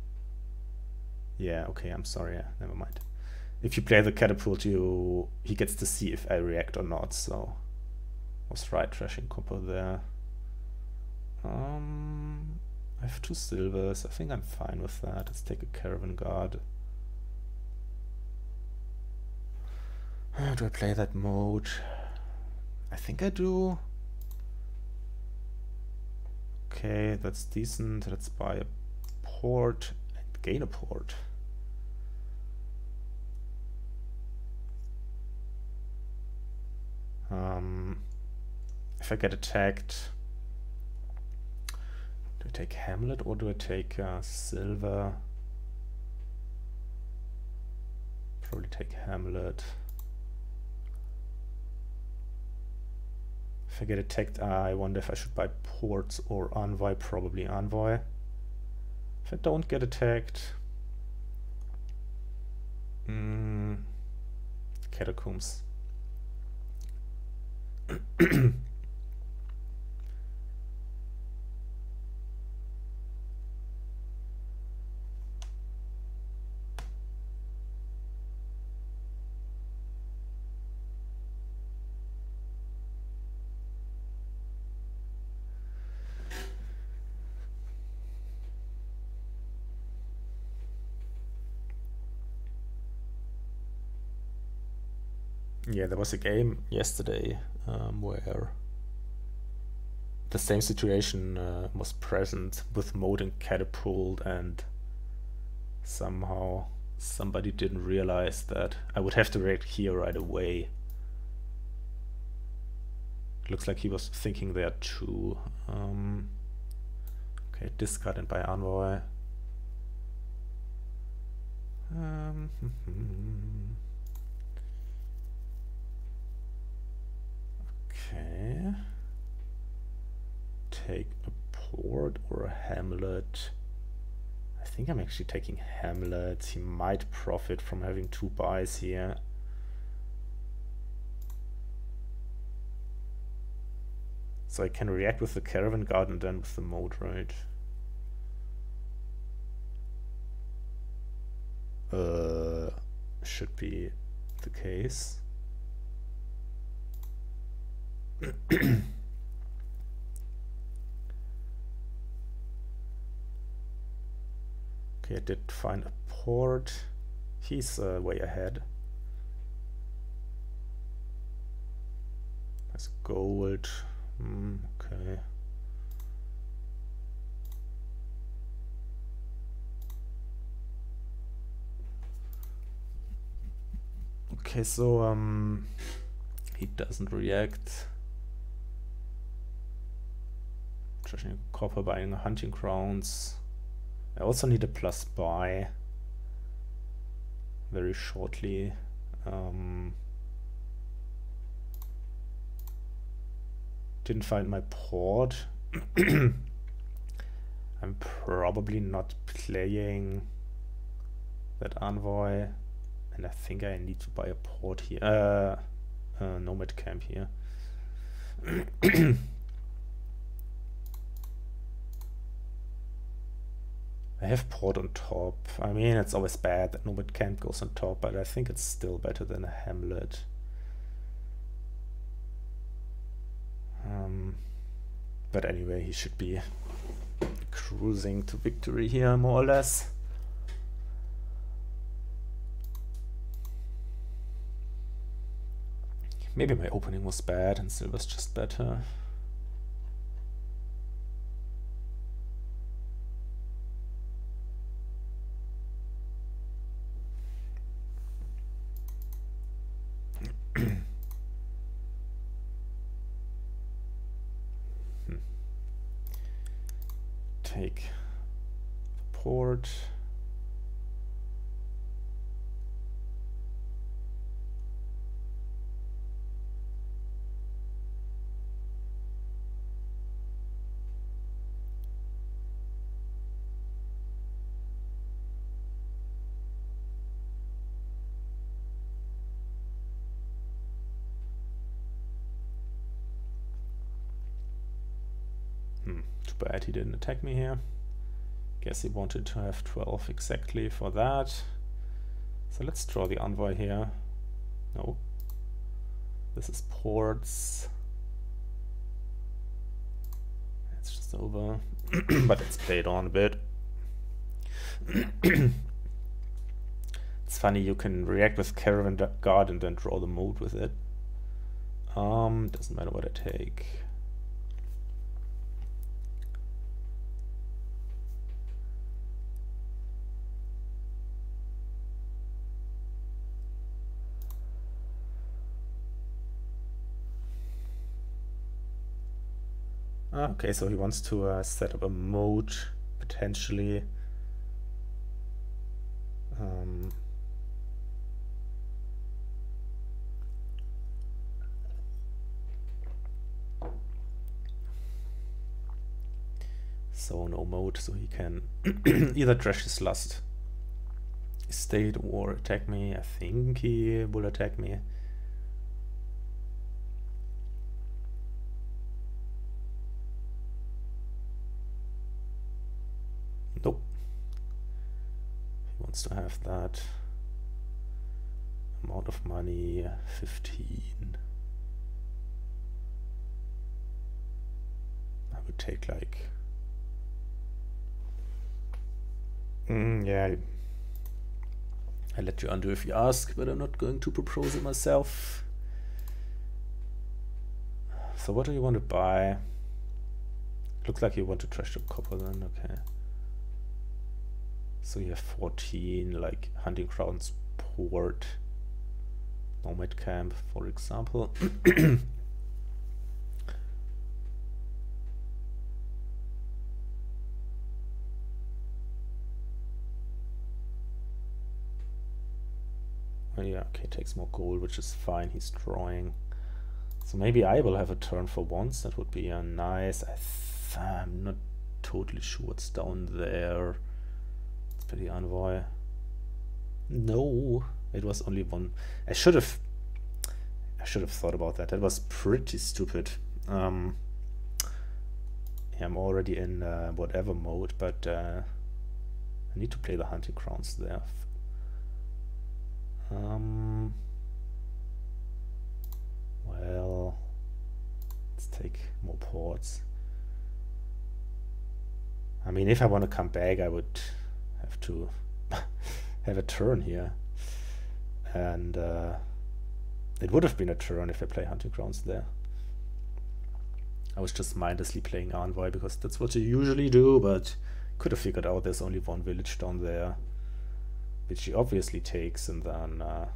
Yeah, okay, I'm sorry, yeah, never mind. If you play the catapult, you he gets to see if I react or not, so... I was right, trashing Copper there. Um... I have two silvers. I think I'm fine with that. Let's take a caravan guard. Uh, do I play that mode? I think I do. Okay, that's decent. Let's buy a port and gain a port. Um, if I get attacked, do I take Hamlet or do I take uh, Silver? Probably take Hamlet. If I get attacked, uh, I wonder if I should buy Ports or Envoy. Probably Envoy. If I don't get attacked, mm, Catacombs. Yeah, there was a game yesterday um, where the same situation uh, was present with Mode and Catapult, and somehow somebody didn't realize that I would have to react here right away. It looks like he was thinking there too. Um, okay, discard and buy Envoy. Um, okay. Take a Port or a Hamlet. I think I'm actually taking Hamlet. He might profit from having two buys here. So I can react with the Caravan Guard and then with the Mode, right? Uh, should be the case. Okay, I did find a Port. He's uh, way ahead. That's gold. Mm, okay. Okay, so um, he doesn't react. Treasuring copper, buying hunting grounds. I also need a plus buy very shortly. Um, didn't find my Port. I'm probably not playing that Envoy, and I think I need to buy a Port here. Uh, uh, Nomad Camp here. I have Port on top. I mean, it's always bad that Nomad Camp goes on top, but I think it's still better than a Hamlet. Um, but anyway, he should be cruising to victory here, more or less. Maybe my opening was bad and Silver's just better. Take the Port. Hmm, too bad he didn't attack me here. Guess he wanted to have twelve exactly for that. So let's draw the Envoy here. No. This is Ports. It's just over. But it's played on a bit. It's funny, you can react with Caravan Guard and then draw the Mode with it. Um, doesn't matter what I take. Ah, okay, so he wants to uh, set up a mode, potentially. Um, so no mode, so he can either trash his last estate or attack me. I think he will attack me. Nope. He wants to have that amount of money, fifteen. I would take like... Mm, yeah, I let you undo if you ask, but I'm not going to propose it myself. So what do you want to buy? Looks like you want to trash the copper then, okay. So you have fourteen, like hunting grounds, port, nomad camp, for example. Oh yeah, okay, takes more gold, which is fine, he's drawing. So maybe I will have a turn for once, that would be a nice... I th I'm not totally sure what's down there. It's pretty envoy. No, it was only one. I should have... I should have thought about that. That was pretty stupid. Um, yeah, I'm already in uh, whatever mode, but uh, I need to play the hunting grounds there. Um, well, let's take more ports. I mean, if I want to come back, I would have to have a turn here. And uh, it would have been a turn if I play hunting grounds there. I was just mindlessly playing envoy because that's what you usually do, but could have figured out there's only one village down there, which he obviously takes, and then uh,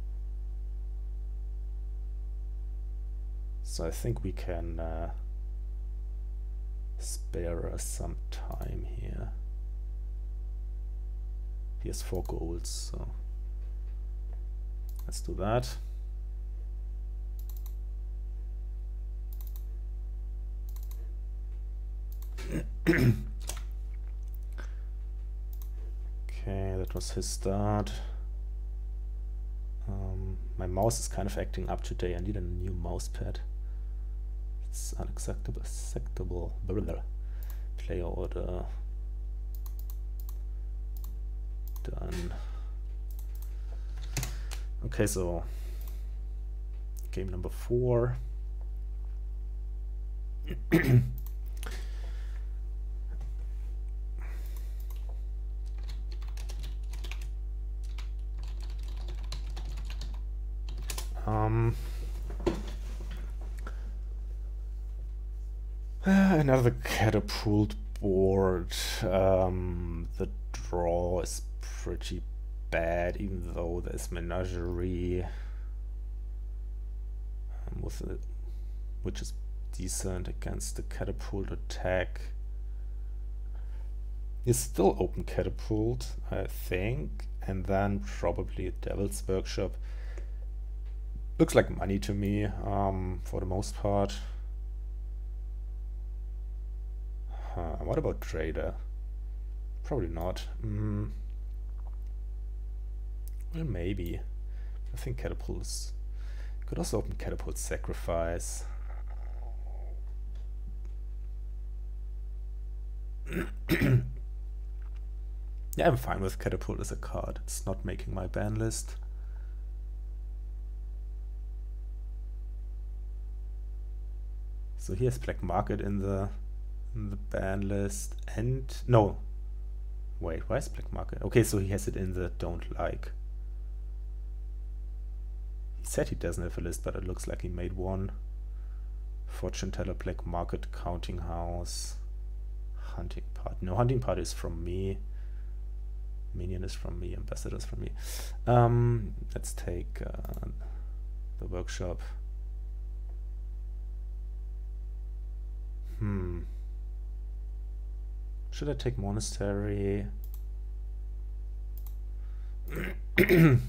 so I think we can uh, spare us some time here. He has four golds, so let's do that. Okay, that was his start. Um, my mouse is kind of acting up today. I need a new mouse pad. It's unacceptable. Acceptable. Blah, blah. Player order. Done. Okay, so game number four. Um, another catapult board. Um, the draw is pretty bad, even though there's menagerie, um, with it, which is decent against the catapult attack. You still open catapult, I think, and then probably a Devil's Workshop. Looks like money to me, um, for the most part. Huh, what about Trader? Probably not. Mm. Well, maybe. I think Catapult is... Could also open Catapult Sacrifice. Yeah, I'm fine with Catapult as a card. It's not making my ban list. So here's Black Market in the in the ban list, and no, wait, why is Black Market? Okay, so he has it in the don't like. He said he doesn't have a list, but it looks like he made one. Fortune Teller, Black Market, Counting House, Hunting Party. No, Hunting Party is from me. Minion is from me. Ambassador is from me. Um, let's take uh, the Workshop. Hmm. Should I take Monastery? The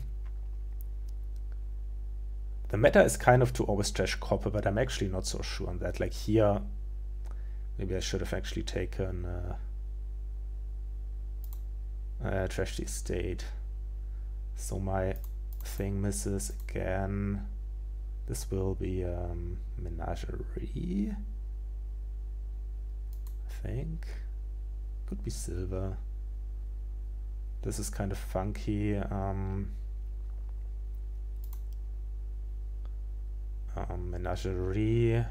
meta is kind of to always trash copper, but I'm actually not so sure on that. Like here, maybe I should have actually taken uh, uh, trash the estate. So my thing misses again. This will be um, Menagerie, I think. Could be silver. This is kind of funky. Um, um, Menagerie.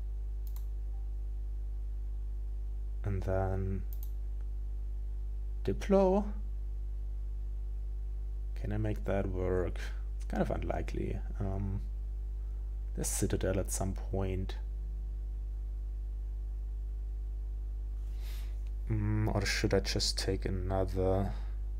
And then Diplo. Can I make that work? It's kind of unlikely. Um, there's Citadel at some point. Mm, or should I just take another?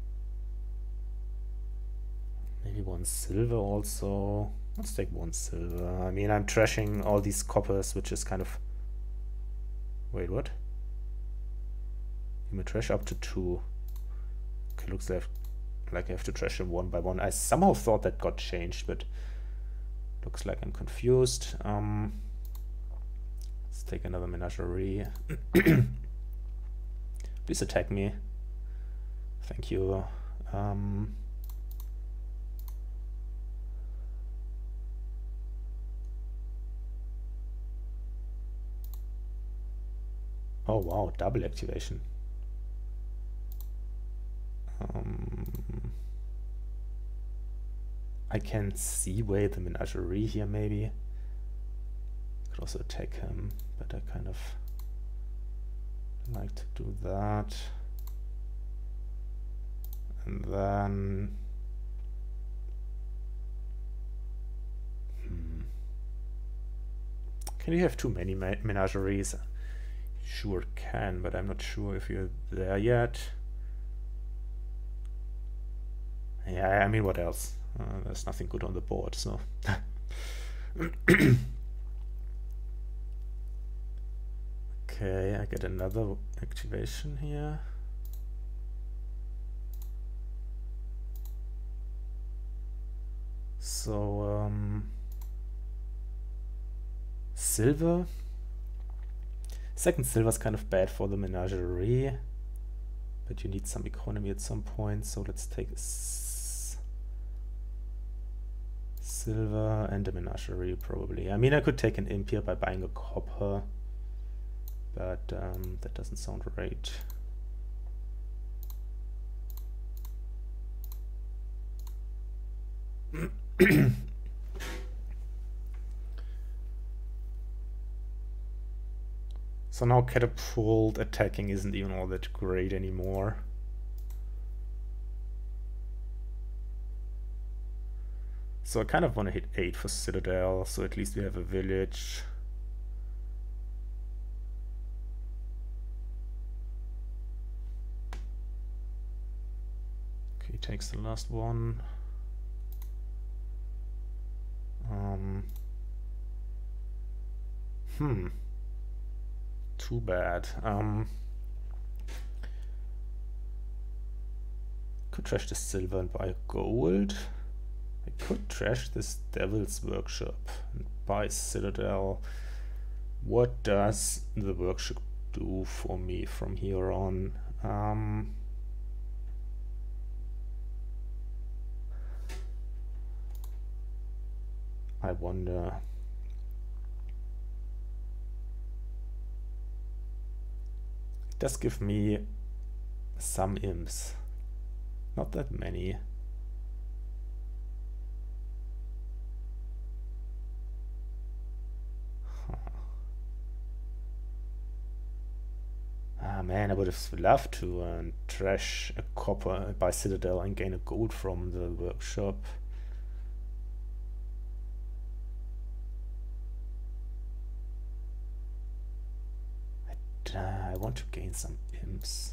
Maybe one silver also. Let's take one silver. I mean, I'm trashing all these coppers, which is kind of... Wait, what? You may trash up to two. Okay, looks like, like I have to trash them one by one. I somehow thought that got changed, but looks like I'm confused. Um, let's take another Menagerie. Please attack me. Thank you. Um, oh wow, double activation. Um, I can Seaway the Menagerie here maybe. Could also attack him, but I kind of like to do that. And then hmm. Can you have too many me menageries? Sure can, but I'm not sure if you're there yet. Yeah, I mean, what else? Uh, there's nothing good on the board, so. Okay, I get another activation here. So, um, silver. Second silver is kind of bad for the Menagerie, but you need some economy at some point, so let's take s silver and a Menagerie probably. I mean, I could take an imp here by buying a copper, but um, that doesn't sound right. So now catapult attacking isn't even all that great anymore. So I kind of want to hit eight for Citadel, so at least we have a village. Okay, he takes the last one. Um, hmm. Too bad. Um, could trash the silver and buy gold. I could trash this Devil's Workshop and buy Citadel. What does the workshop do for me from here on? Um, I wonder. It does give me some imps. Not that many. Huh. Ah man, I would have loved to uh, trash a copper by Citadel and gain a gold from the workshop. I want to gain some imps.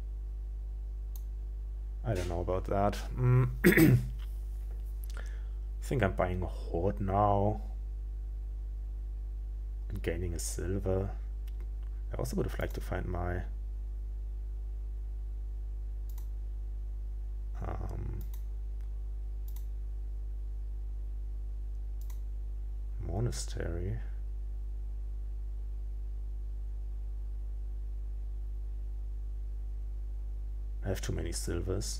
I don't know about that. Mm. think I'm buying a horde now and gaining a silver. I also would have liked to find my um, monastery. I have too many silvers.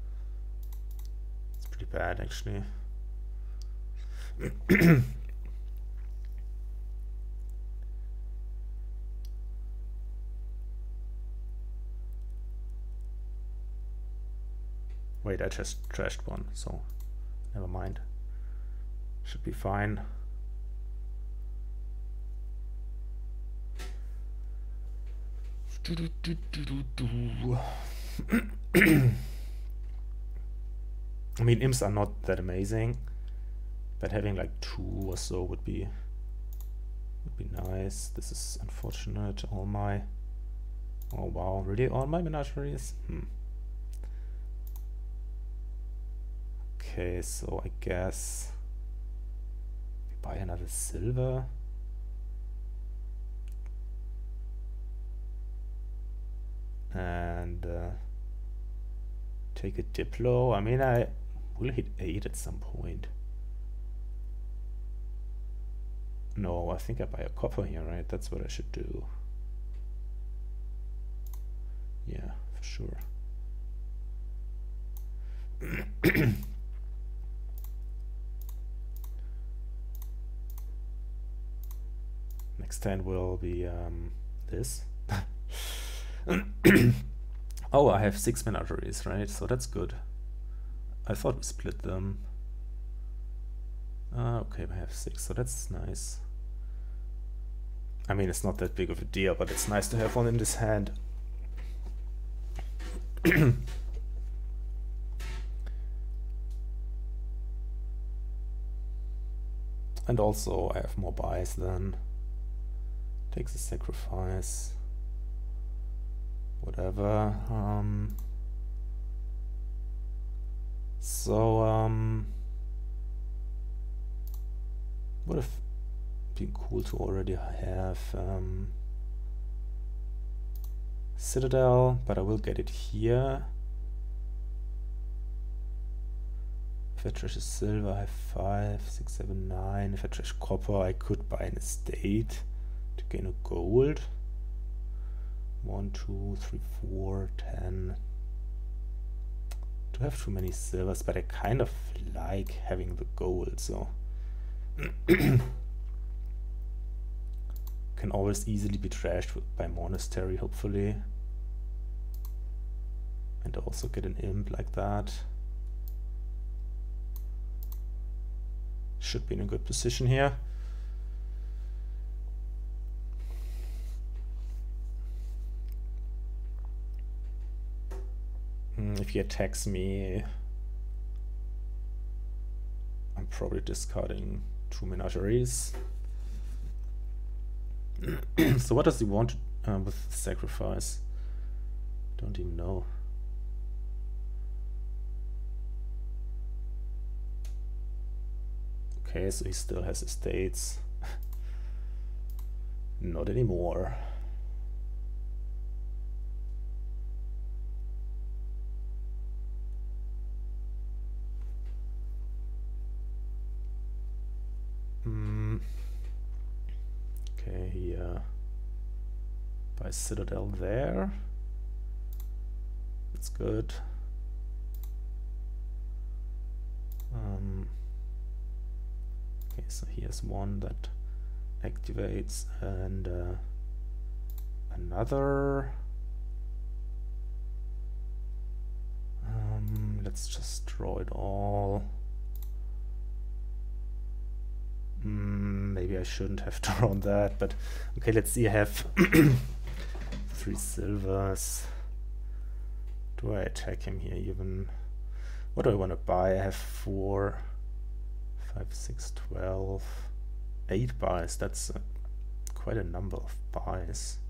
It's pretty bad, actually. Wait, I just trashed one, so never mind. Should be fine. I mean, imps are not that amazing, but having like two or so would be would be nice. This is unfortunate. All my oh wow, really all my menageries? Hmm. Okay, so I guess we buy another silver. And uh, take a Diplo. I mean, I will hit eight at some point. No, I think I buy a copper here, right? That's what I should do. Yeah, for sure. Next turn will be um, this. Oh, I have six menageries, right? So that's good. I thought we split them. Uh, okay, I have six, so that's nice. I mean, it's not that big of a deal, but it's nice to have one in this hand. And also, I have more buys then. Takes a sacrifice. Whatever. Um, so, um, would have been cool to already have um, Citadel, but I will get it here. If I trash a silver, I have five, six, seven, nine. If I trash copper, I could buy an estate to gain a gold. One, two, three, four, ten. Do have too many silvers, but I kind of like having the gold, so can always easily be trashed by monastery, hopefully, and also get an imp like that. Should be in a good position here. If he attacks me, I'm probably discarding two menageries. So what does he want uh, with sacrifice? Don't even know. Okay, so he still has estates. Not anymore. Okay, he uh, buys Citadel there. That's good. Um, okay, so he has one that activates and uh, another. Um, let's just draw it all. Mm, maybe I shouldn't have drawn that, but okay, let's see. I have three silvers. Do I attack him here even? What do I want to buy? I have four, five, six, twelve, eight buys. That's uh, quite a number of buys.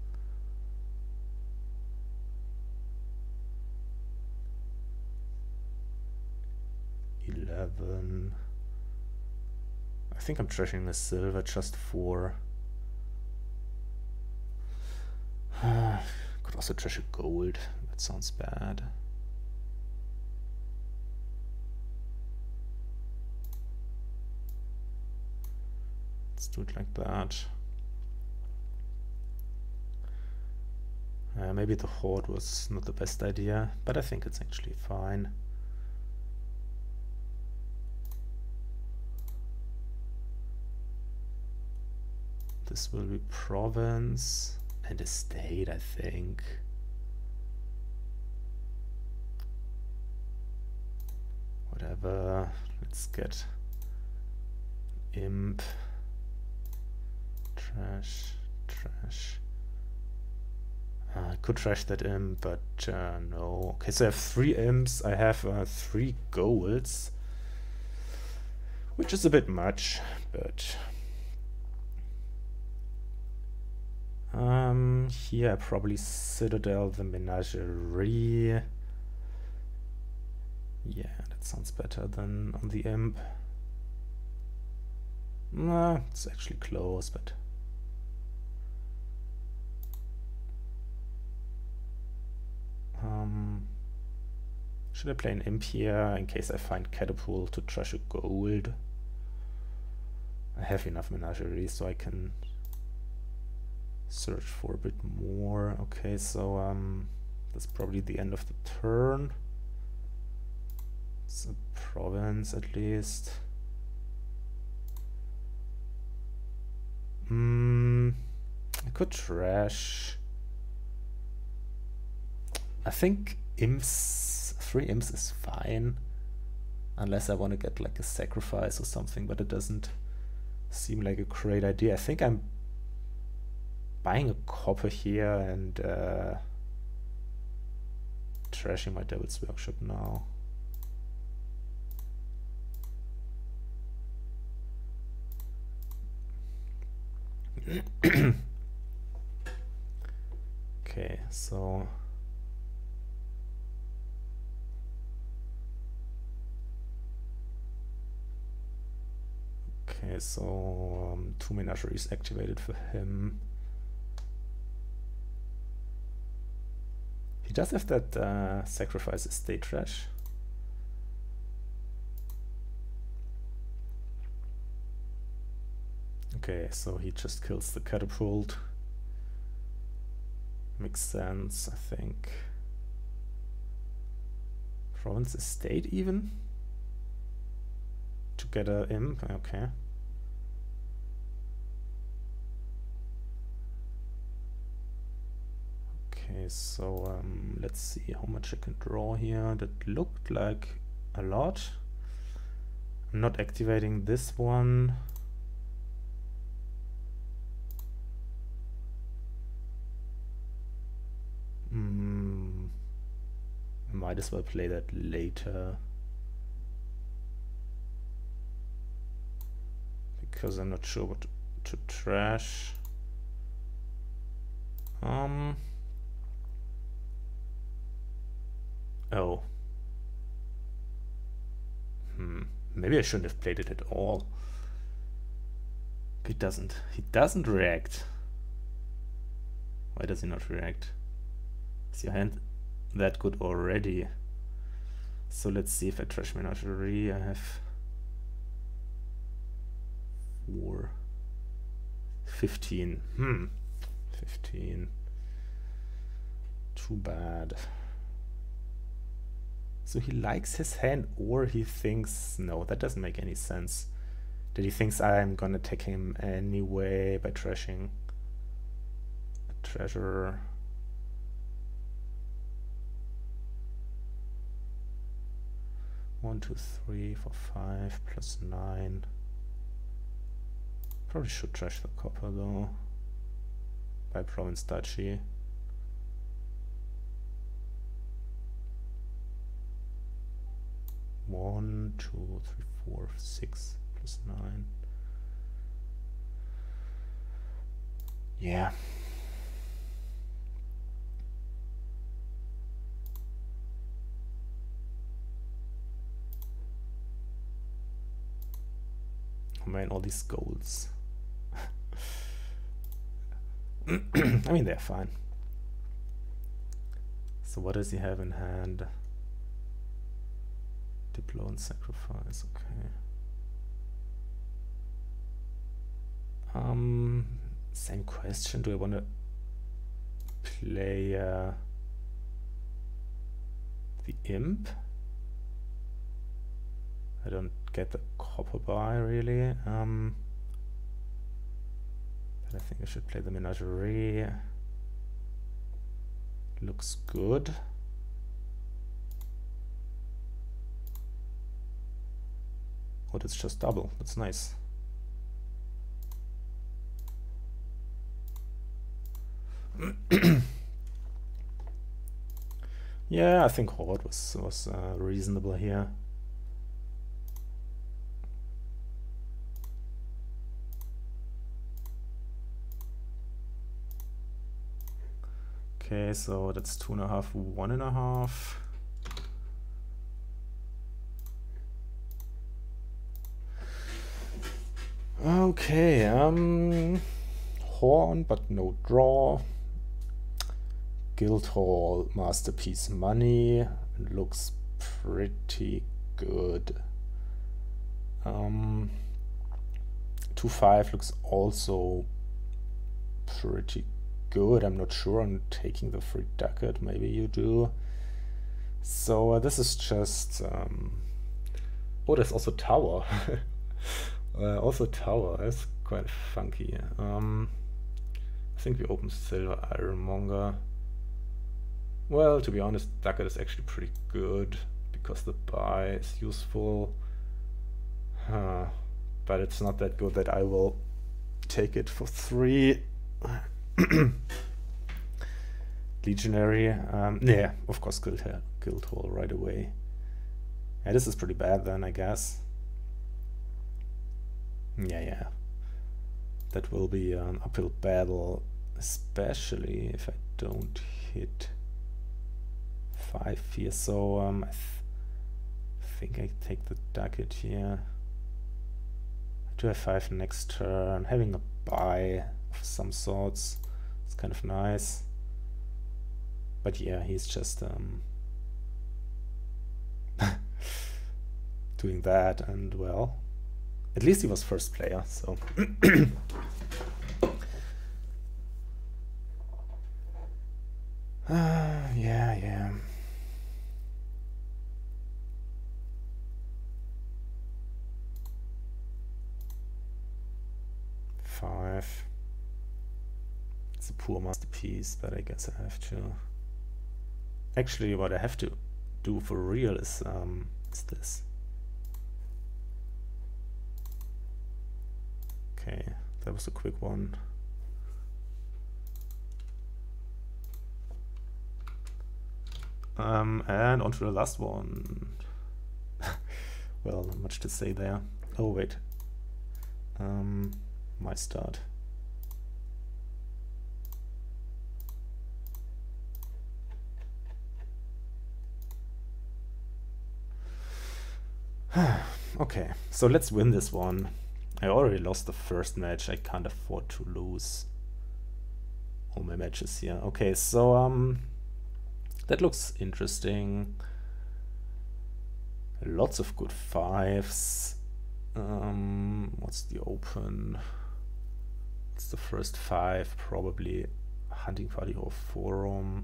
Eleven. I think I'm trashing the silver just for... Could also trash a gold. That sounds bad. Let's do it like that. Uh, maybe the hoard was not the best idea, but I think it's actually fine. This will be province and estate, I think. Whatever. Let's get imp. Trash. Trash. Uh, I could trash that imp, but uh, no. Okay, so I have three imps. I have uh, three golds, which is a bit much, but um, here I probably Citadel the Menagerie. Yeah, that sounds better than on the imp. Nah, it's actually close, but Um, should I play an imp here in case I find catapult to trash a gold? I have enough menagerie so I can search for a bit more. Okay, so um, that's probably the end of the turn. It's a province at least. Hmm, I could trash. I think imps, three imps is fine, unless I want to get like a sacrifice or something, but it doesn't seem like a great idea. I think I'm buying a copper here and uh, trashing my Devil's Workshop now. Okay, so Okay, so um, two menageries activated for him. He does have that uh, sacrifice estate trash. Okay, so he just kills the catapult. Makes sense, I think. Province estate even? To get a imp, okay. Okay, so um, let's see how much I can draw here. That looked like a lot. I'm not activating this one. Mm, I might as well play that later. Because I'm not sure what to, to trash. Um. Oh. Hmm. Maybe I shouldn't have played it at all. He doesn't. He doesn't react. Why does he not react? Is your hand that good already? So let's see if I trash Menagerie. I have four. fifteen. Hmm. fifteen. Too bad. So he likes his hand, or he thinks, no, that doesn't make any sense. That he thinks I'm gonna take him anyway by trashing a treasure. One, two, three, four, five, plus nine. Probably should trash the copper though. By province duchy. One, two, three, four, six, plus nine. Yeah. man, all these golds. I mean, they're fine. So what does he have in hand? Diplo and sacrifice, okay. Um, same question, do I want to play uh, the imp? I don't get the copper buy really. Um, but I think I should play the Menagerie. Looks good. Oh, that's just double. That's nice. Yeah, I think Horde was was uh, reasonable here. Okay, so that's two and a half, one and a half. Okay, um, Horn, but no draw. Guildhall, Masterpiece Money, looks pretty good. Um, two five looks also pretty good. I'm not sure I'm taking the free ducat, maybe you do. So uh, this is just, um, oh, there's also Tower. uh, also Tower, that's quite funky. Um, I think we open Silver Ironmonger. Well, to be honest, ducat is actually pretty good because the buy is useful. Huh. But it's not that good that I will take it for three. Legionary, um, yeah, of course, Guildhall, Guildhall right away. Yeah, this is pretty bad then, I guess. Yeah, yeah. That will be an uphill battle, especially if I don't hit five here. So um, I th think I take the ducat here. I do have five next turn. Having a buy of some sorts, it's kind of nice. But yeah, he's just um, doing that, and well, at least he was first player, so. uh, yeah, yeah. Five. It's a poor masterpiece, but I guess I have to. Actually, what I have to do for real is um, is this. Okay, that was a quick one. Um, and on to the last one. Well, not much to say there. Oh wait, um, my start. Okay, so let's win this one. I already lost the first match. I can't afford to lose all my matches here. Okay, so um, that looks interesting. Lots of good fives. Um, what's the open? It's the first five, probably Hunting Party or Forum.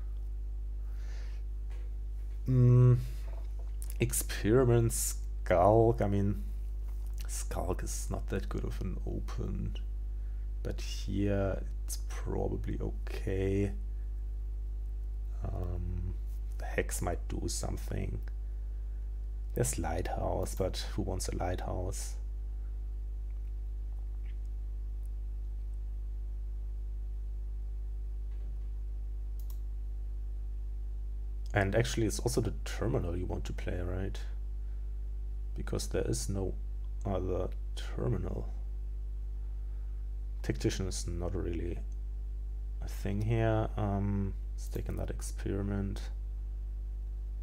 Mm. Experiment Skulk. I mean, Skulk is not that good of an open, but here it's probably okay. Um, the Hex might do something. There's Lighthouse, but who wants a Lighthouse? And actually it's also the terminal you want to play, right? Because there is no other terminal. Tactician is not really a thing here. Um, let's take another experiment.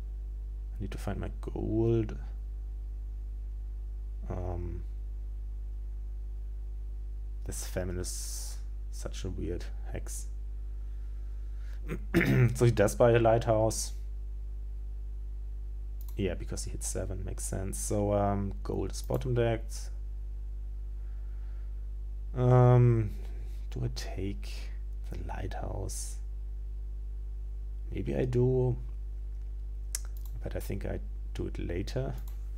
I need to find my gold. Um, This famine is such a weird hex. So he does buy a lighthouse. Yeah, because he hit seven, makes sense. So um, gold is bottom decked. Um, do I take the lighthouse? Maybe I do, but I think I do it later.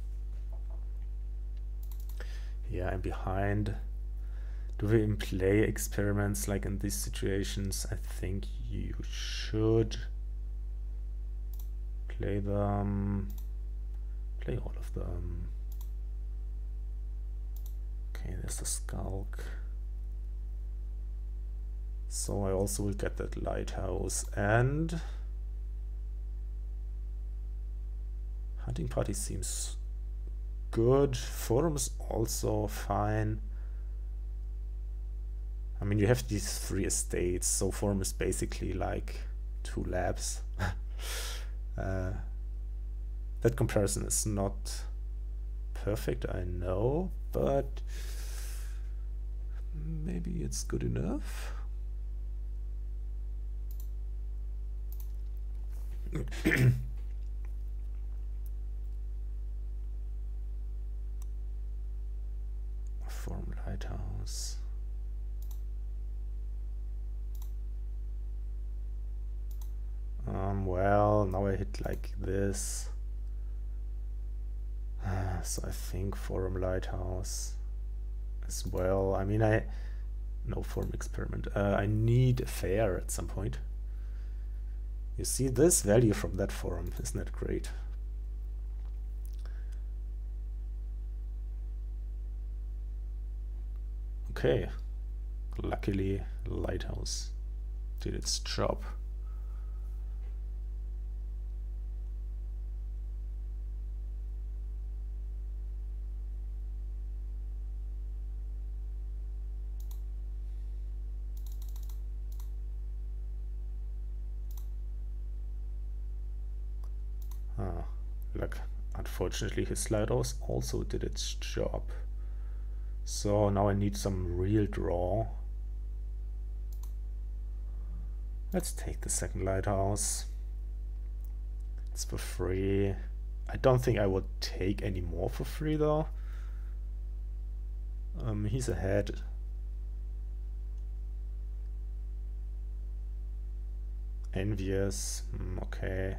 Yeah, I'm behind. Do we even play experiments like in these situations? I think you should play them. Play all of them. Okay, there's the Skulk. So I also will get that lighthouse, and Hunting Party seems good. Forum is also fine. I mean, you have these three estates, so Forum is basically like two labs. uh, that comparison is not perfect, I know, but maybe it's good enough. Forum lighthouse. Um, well, now I hit like this. Uh, so I think Forum lighthouse as well. I mean, I... No Forum experiment. Uh, I need a fair at some point. You see this value from that Forum. Isn't that great? Okay. Luckily, lighthouse did its job. Ah, like, unfortunately his lighthouse also did its job. So now I need some real draw. Let's take the second lighthouse. It's for free. I don't think I would take any more for free though. Um, he's ahead. Envious, mm, okay.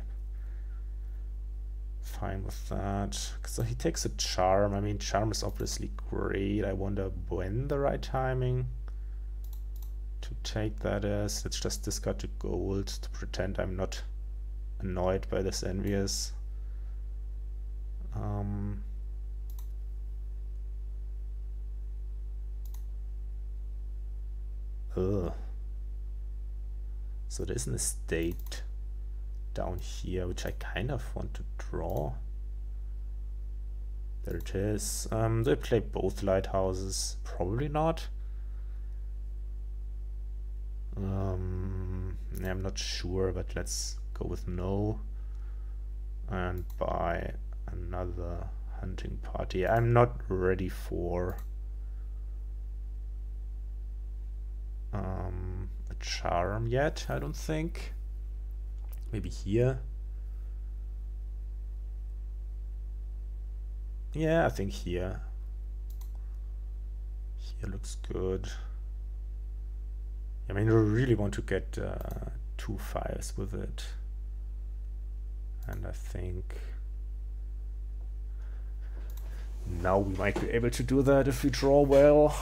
Fine with that. So he takes a charm. I mean, charm is obviously great. I wonder when the right timing to take that is. Let's just discard the gold to pretend I'm not annoyed by this envious. Um, ugh. So there's an estate down here, which I kind of want to draw. There it is. Um, do I play both lighthouses? Probably not. Um, I'm not sure, but let's go with no. And buy another Hunting Party. I'm not ready for um, a charm yet, I don't think. Maybe here. Yeah, I think here. Here looks good. I mean, we really want to get uh, two fives with it. And I think now we might be able to do that if we draw well.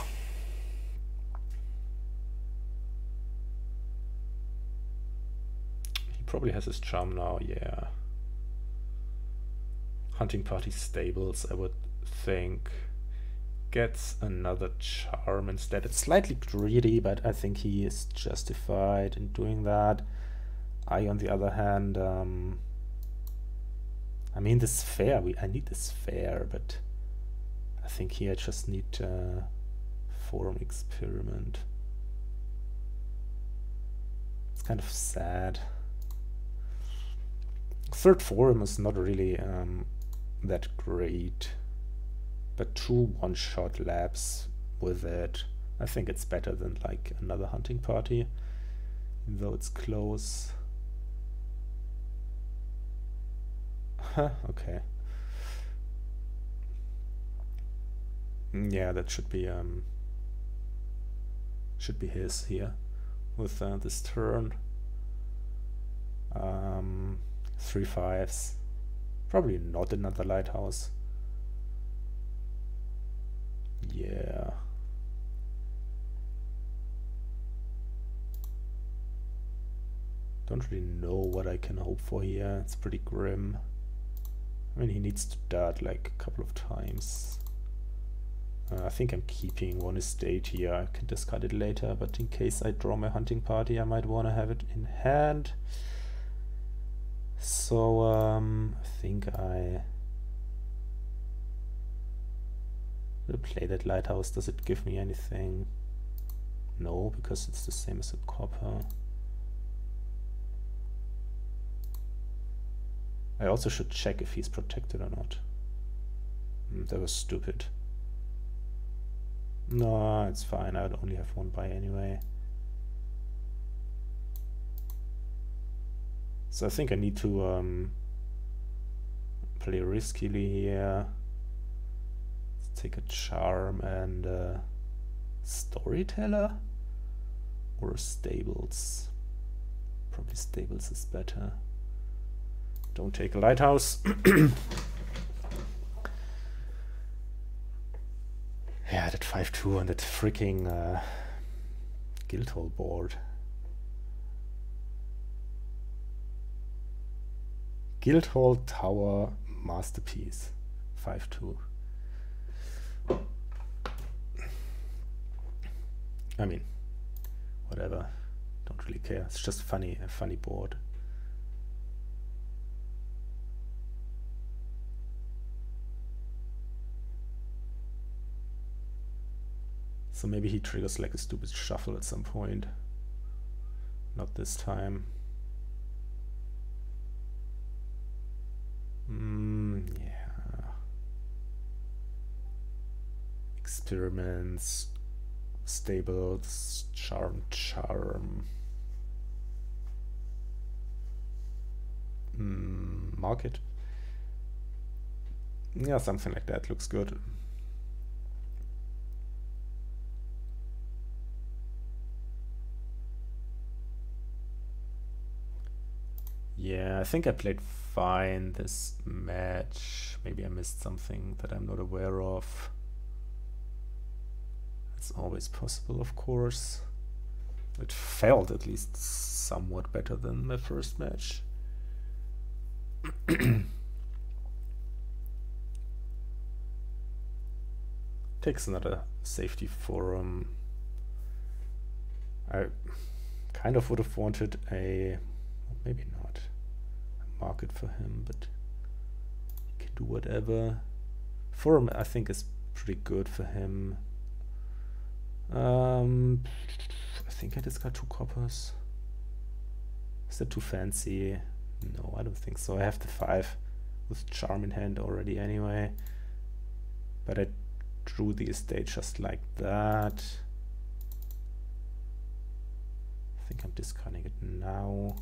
Probably has his charm now, yeah. Hunting Party Stables, I would think, gets another charm instead. It's slightly greedy, but I think he is justified in doing that. I, on the other hand, um, I mean, this fair, we, I need this fair, but I think here I just need a Forum experiment. It's kind of sad. Third Forum is not really um, that great, but two one-shot labs with it, I think it's better than like another hunting party, even though it's close. Huh, okay. Yeah, that should be um should be his here with uh, this turn. Um, three fives. Probably not another lighthouse. Yeah. Don't really know what I can hope for here. It's pretty grim. I mean, he needs to dart like a couple of times. Uh, I think I'm keeping one estate here. I can discard it later, but in case I draw my hunting party, I might want to have it in hand. So um, I think I will play that lighthouse. Does it give me anything? No, because it's the same as a copper. I also should check if he's protected or not. Mm, that was stupid. No, it's fine. I would only have one buy anyway. So I think I need to um, play riskily here. Let's take a charm and uh, storyteller or stables. Probably stables is better. Don't take a lighthouse. Yeah, that five two on that freaking uh, Guildhall board. Guildhall Tower Masterpiece. five two. I mean, whatever. Don't really care. It's just funny, a funny board. So maybe he triggers like a stupid shuffle at some point. Not this time. Mm, yeah. Experiments, stables, charm, charm. Mm, market. Yeah, something like that looks good. Yeah, I think I played fine this match. Maybe I missed something that I'm not aware of. It's always possible, of course. It felt at least somewhat better than my first match. Takes another safety forum. I kind of would have wanted a, maybe not, a market for him, but he can do whatever. Forum I think is pretty good for him. Um, I think I discard two coppers. Is that too fancy? No, I don't think so. I have the five with charm in hand already anyway. But I drew the estate just like that. I think I'm discarding it now.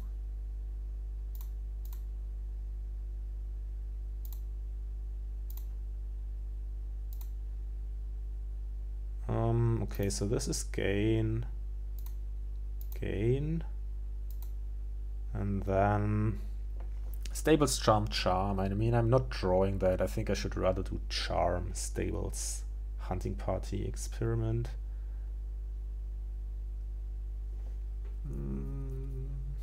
Um, okay, so this is gain, gain, and then stables, charm, charm. I mean, I'm not drawing that. I think I should rather do charm, stables, hunting party, experiment. Mm.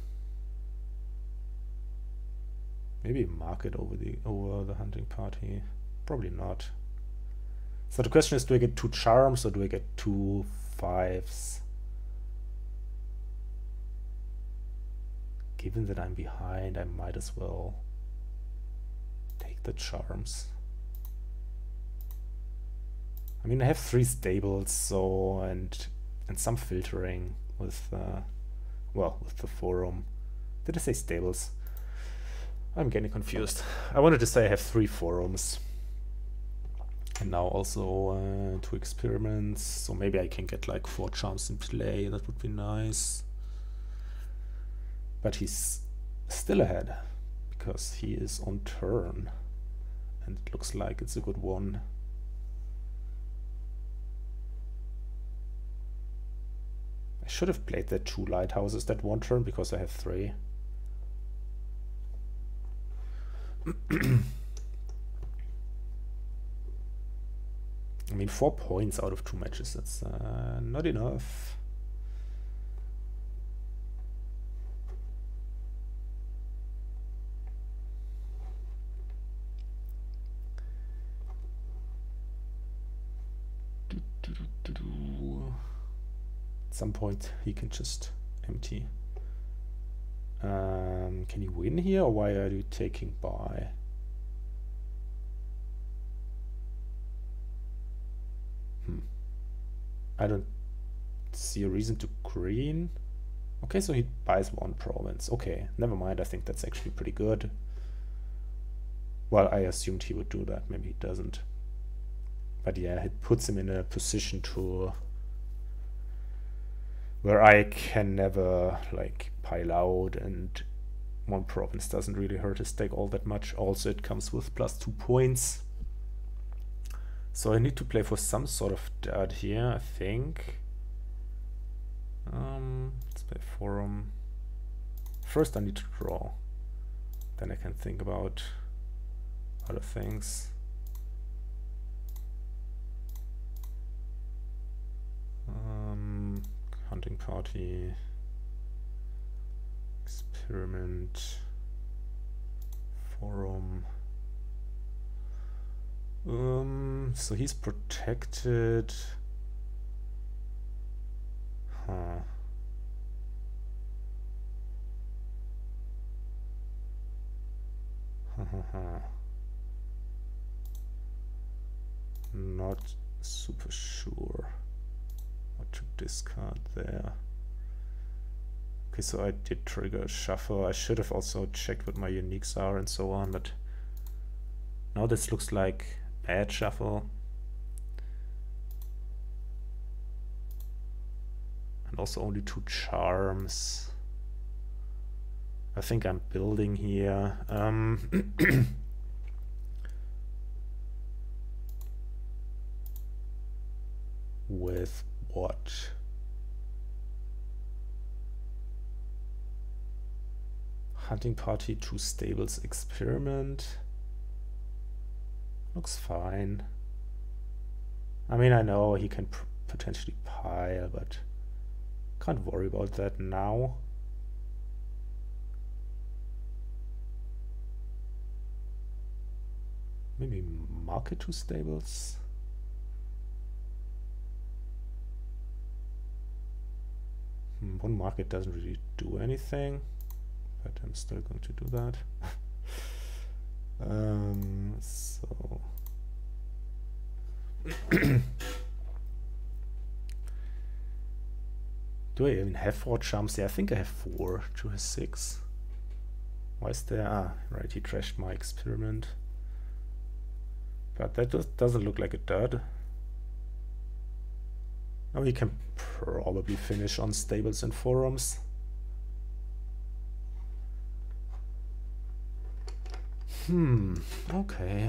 Maybe market over the over the hunting party. Probably not. So the question is, do I get two charms or do I get two fives? Given that I'm behind, I might as well take the charms. I mean, I have three stables, so and and some filtering with uh, well, with the forum. Did I say stables? I'm getting confused. I wanted to say I have three forums. I can now also uh, do experiments, so maybe I can get like four charms in play. That would be nice. But he's still ahead because he is on turn, and it looks like it's a good one. I should have played the two lighthouses that one turn because I have three. I mean, four points out of two matches, that's uh, not enough. At some point he can just empty. Um, can you win here, or why are you taking by? Hmm. I don't see a reason to green. Okay, so he buys one province. Okay, never mind. I think that's actually pretty good. Well, I assumed he would do that. Maybe he doesn't. But yeah, it puts him in a position to where I can never like pile out, and one province doesn't really hurt his deck all that much. Also, it comes with plus two points. So I need to play for some sort of dirt here, I think. Um, let's play forum. First I need to draw. Then I can think about other things. Um, hunting party. Experiment. Forum. Um, so he's protected. Huh. Not super sure what to discard there. Okay, so I did trigger a shuffle. I should have also checked what my uniques are and so on, but now this looks like bad shuffle. And also only two charms. I think I'm building here. Um, with what? Hunting party, two stables, experiment. Looks fine. I mean, I know he can pr potentially pile, but can't worry about that now. Maybe market two stables. Hmm, one market doesn't really do anything, but I'm still going to do that. um, so do I even have four charms? Yeah, I think I have four. Two has six. Why is there? Ah, right, he trashed my experiment. But that just doesn't look like a dud. Now we can probably finish on stables and forums. Hmm, okay.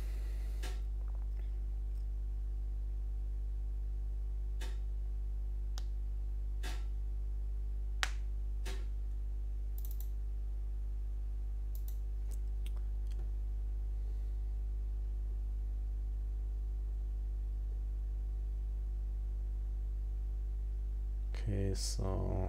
Okay, so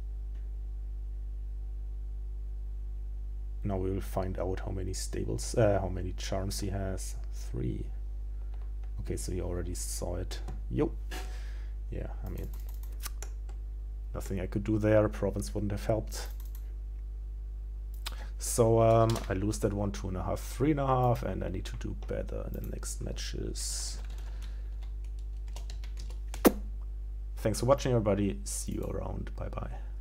now we will find out how many stables, uh, how many charms he has. Three. Okay, so he already saw it. Yo. Yeah, I mean, nothing I could do there. Province wouldn't have helped. So um, I lose that one, two and a half, three and a half, and I need to do better in the next matches. Thanks for watching, everybody. See you around. Bye bye.